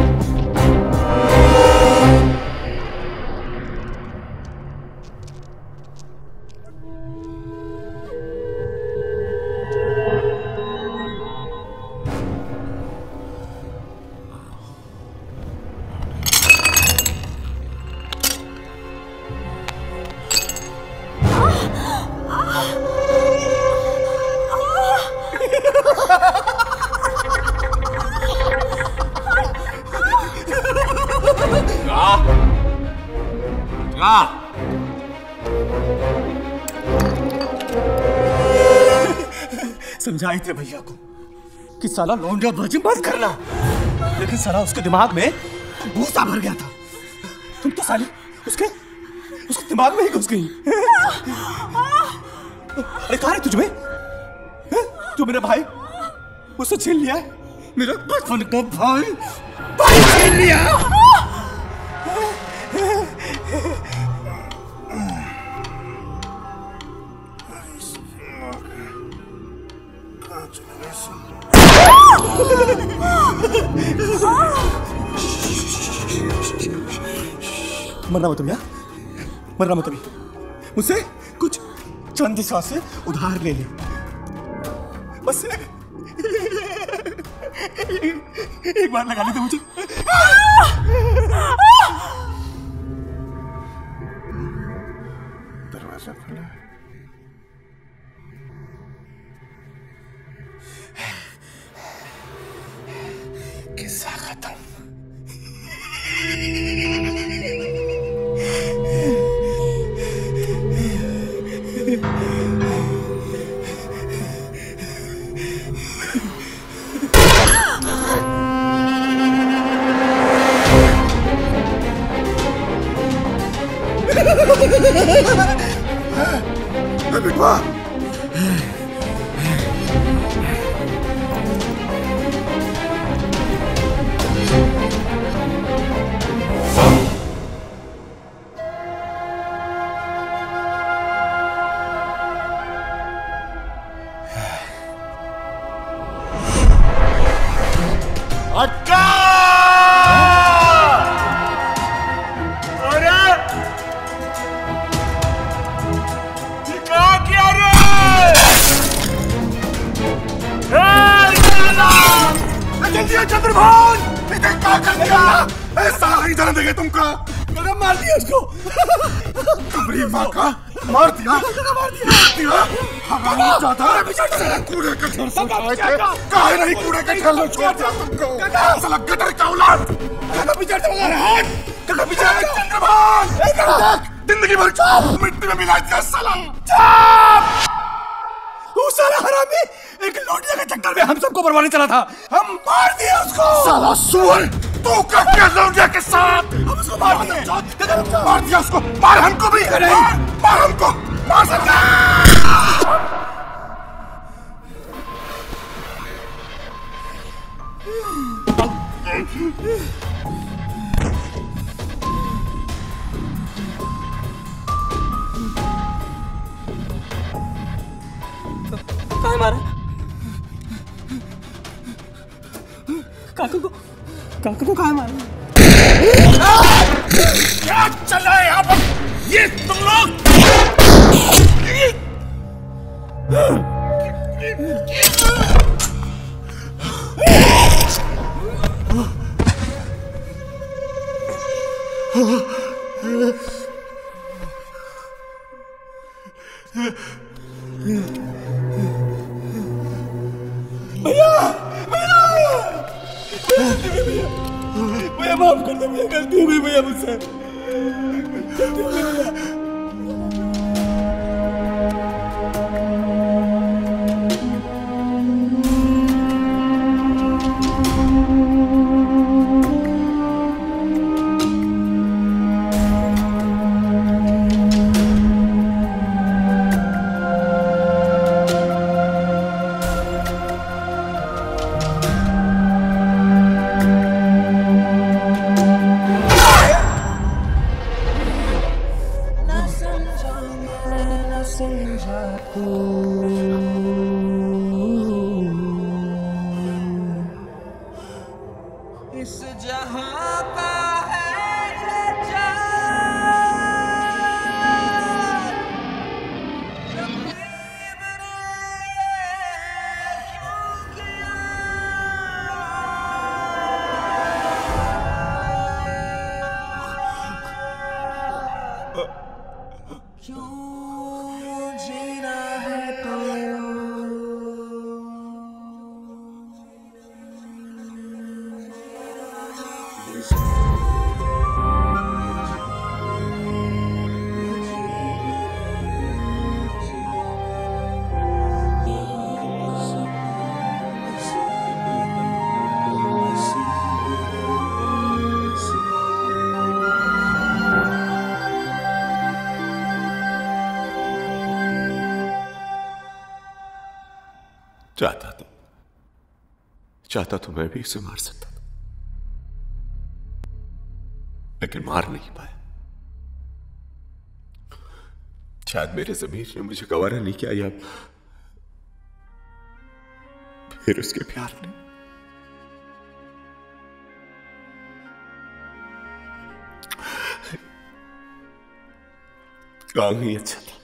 समझाए थे भैया को कि साला लौंडियाबाजी मत करना, लेकिन साला उसके दिमाग में भूसा भर गया था। तुम तो साली उसके दिमाग में ही घुस गई। अरे कहाँ है तुझमें? जो मेरा भाई उससे छीन लिया है, मेरा बचपन का भाई छीन लिया। मरना मत भैया, मरना मत अभी। मुझसे कुछ चंद सांसें उधार ले ले, बस एक बार लगा ले तो मुझे। दरवाजा खुला। किस्सा खत्म। बिटवा चंद्रभान, इधर क्या कर दिया? ऐसा नहीं जाने देंगे तुमको। काका मार दिया उसको। कबरी माँ का मार दिया। हमारा चाहता है कूड़े के ढेर से उठाए थे, काहे नहीं कूड़े के ढेर में छोड़ दिया तुमको? साला गटर का औलाद। काका पीछे से भगा रहा है। काका पीछे चंद्रभान जिंदगी भर मिट्टी में मिला दिया साला। वो साला हरामी एक लौटिया के चक्कर में हम सबको मरवाने चला था, हम मार दिए उसको। साला सुअर, तू क्या किया लौटिया के साथ? हम उसको मार दिए। मार दिया उसको, मार हमको भी। मार हमको, मार सकता। कहाँ मारा? काका को कहाँ मारा? क्या चल रहा है यहाँ पर? ये तुम लोग भैया माफ कर दो भैया, गलती हो गई भैया मुझसे। गलती हो गई भैया। इस जहां का चाहता तो मैं भी इसे मार सकता था, लेकिन मार नहीं पाया। शायद मेरे ज़मीर ने मुझे गवारा नहीं किया, या फिर उसके प्यार ने। गांव ही अच्छा था,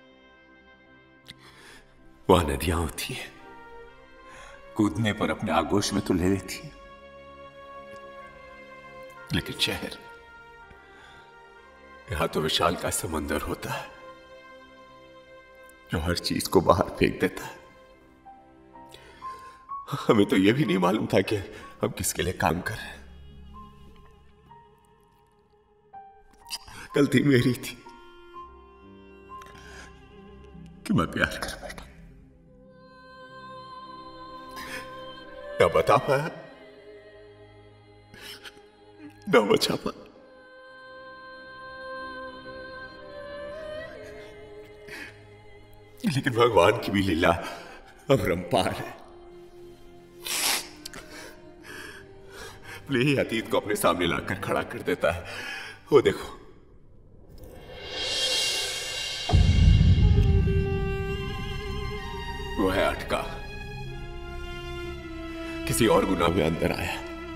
वहां नदियां होती हैं, कूदने पर अपने आगोश में तो ले लेती है, लेकिन शहर, यहां तो विशाल का समंदर होता है जो हर चीज को बाहर फेंक देता है। हमें तो यह भी नहीं मालूम था कि हम किसके लिए काम कर रहे हैं। गलती मेरी थी कि मैं प्यार कर बैठा, न बता पाया, न बचा पाया। लेकिन भगवान की भी लीला अपरंपार है। अपने ही अतीत को अपने सामने लाकर खड़ा कर देता है। वो देखो, वो है अटका, किसी और गुनाह में अंदर आया।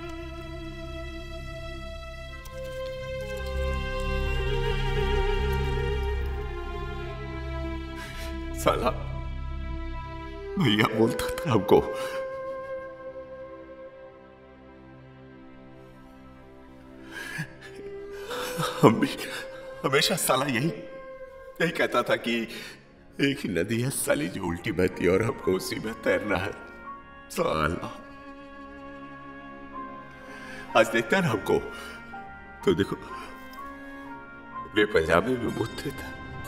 साला भैया बोलता था हमको, हम भी हमेशा साला यही कहता था कि एक ही नदी है साली जो उल्टी बहती है और हमको उसी में तैरना है। साला आज देखता है ना हमको, तो देखो वे पंजाबी में मुझे था।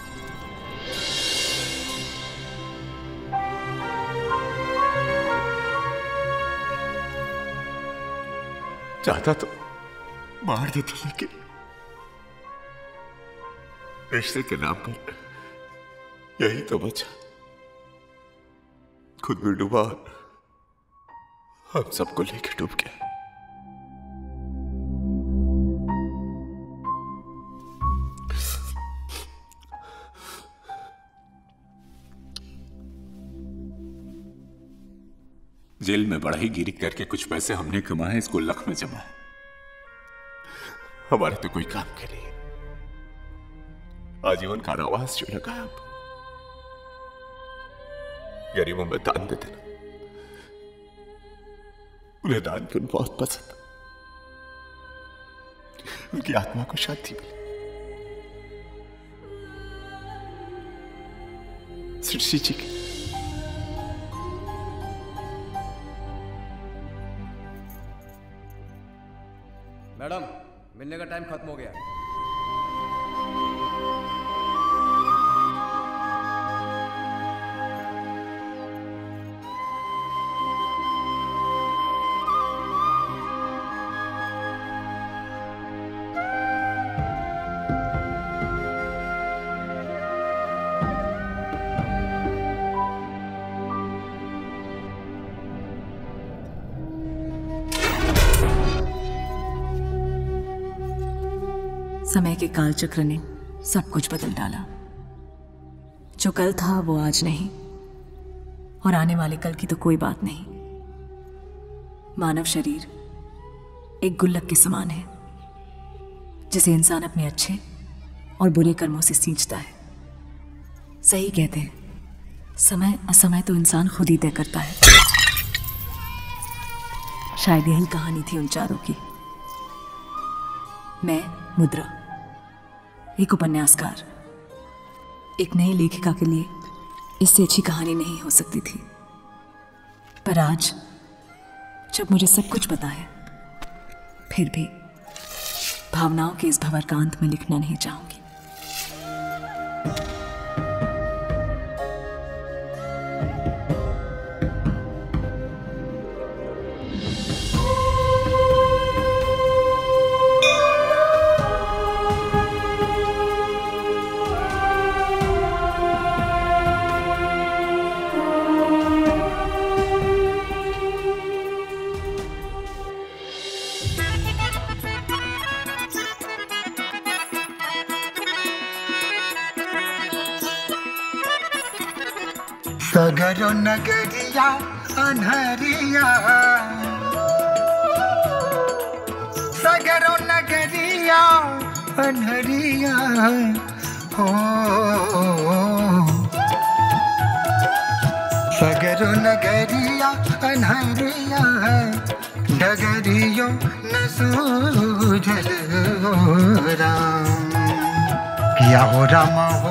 चाहता तो मार देता, लेकिन रिश्ते के नाम पर यही तो बचा। खुद भी डूबा और हम सबको लेके डूब गया। जेल में बढ़ाईगिरी करके कुछ पैसे हमने कमाए, इसको लख में जमा है। हमारे तो कोई काम के नहीं, आजीवन कारावास जो लगा है। गरीबों में दान दे देना, उन्हें दान पुण्य बहुत पसंद, उनकी आत्मा को शांति मिले। सृष्टि जी की मैडम, मिलने का टाइम खत्म हो गया। समय के कालचक्र ने सब कुछ बदल डाला। जो कल था वो आज नहीं, और आने वाले कल की तो कोई बात नहीं। मानव शरीर एक गुल्लक के समान है, जिसे इंसान अपने अच्छे और बुरे कर्मों से सींचता है। सही कहते हैं, समय असमय तो इंसान खुद ही तय करता है। शायद यही कहानी थी उन चारों की। मैं मुद्रा, एक उपन्यासकार, एक नई लेखिका के लिए इससे अच्छी कहानी नहीं हो सकती थी। पर आज जब मुझे सब कुछ पता है, फिर भी भावनाओं के इस भंवरकांत में लिखना नहीं चाहूंगी। सगरो नगरिया अनहरिया, सगरो नगरिया अनहरिया हो, सगरो नगरिया अनहरिया, डगरियो न सूझल राम। किया हो राम हो,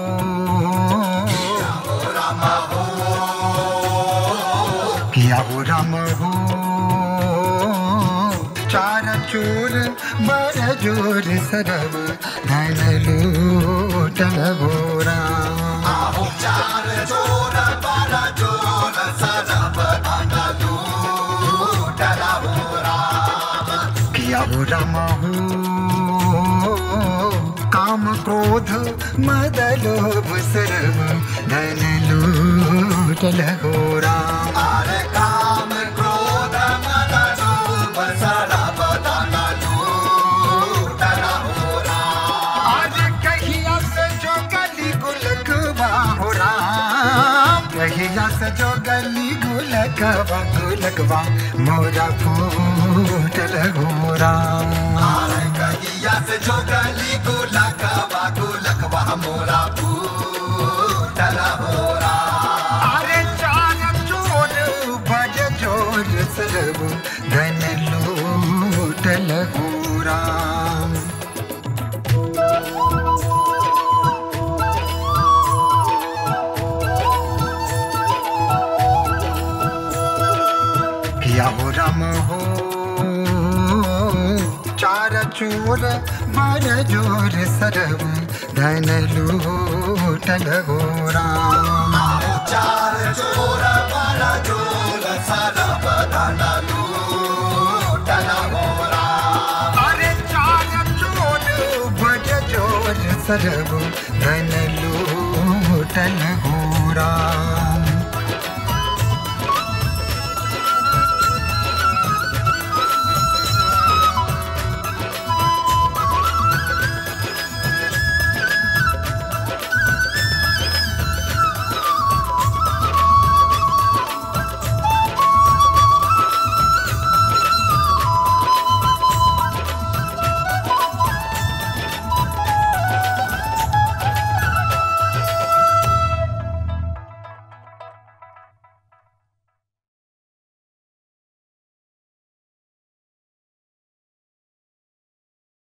किया हो राम हो, चार चोर बड़ जोर सरब धन लूटल हो राम। आहो चार चोर बड़ जोर सरब धन लूटल हो राम। किया हो राम हो, काम क्रोध मद लोभ सरब धन लूटल हो राम। अरे काम क्रोध मद लोभ सरब धन लूटल हो राम। आज कहिया से जो गली गुलकवा हो राम, कहिया से जो गली गुलकवा गुलकवा मोरा फूटल हो राम। अरे कहिया से जो गली गुलकवा गुलकवा मोरा फूटल हो राम। अरे चार चोर बज जोर सरब धन लूटल हो राम। हो राम हो चार चोर बड़ जोर सरब धन लूटल हो राम चार चोर बड़ जोर सरब धन लूटल हो राम अरे चार चोर बड़ जोर सरब धन लूटल हो राम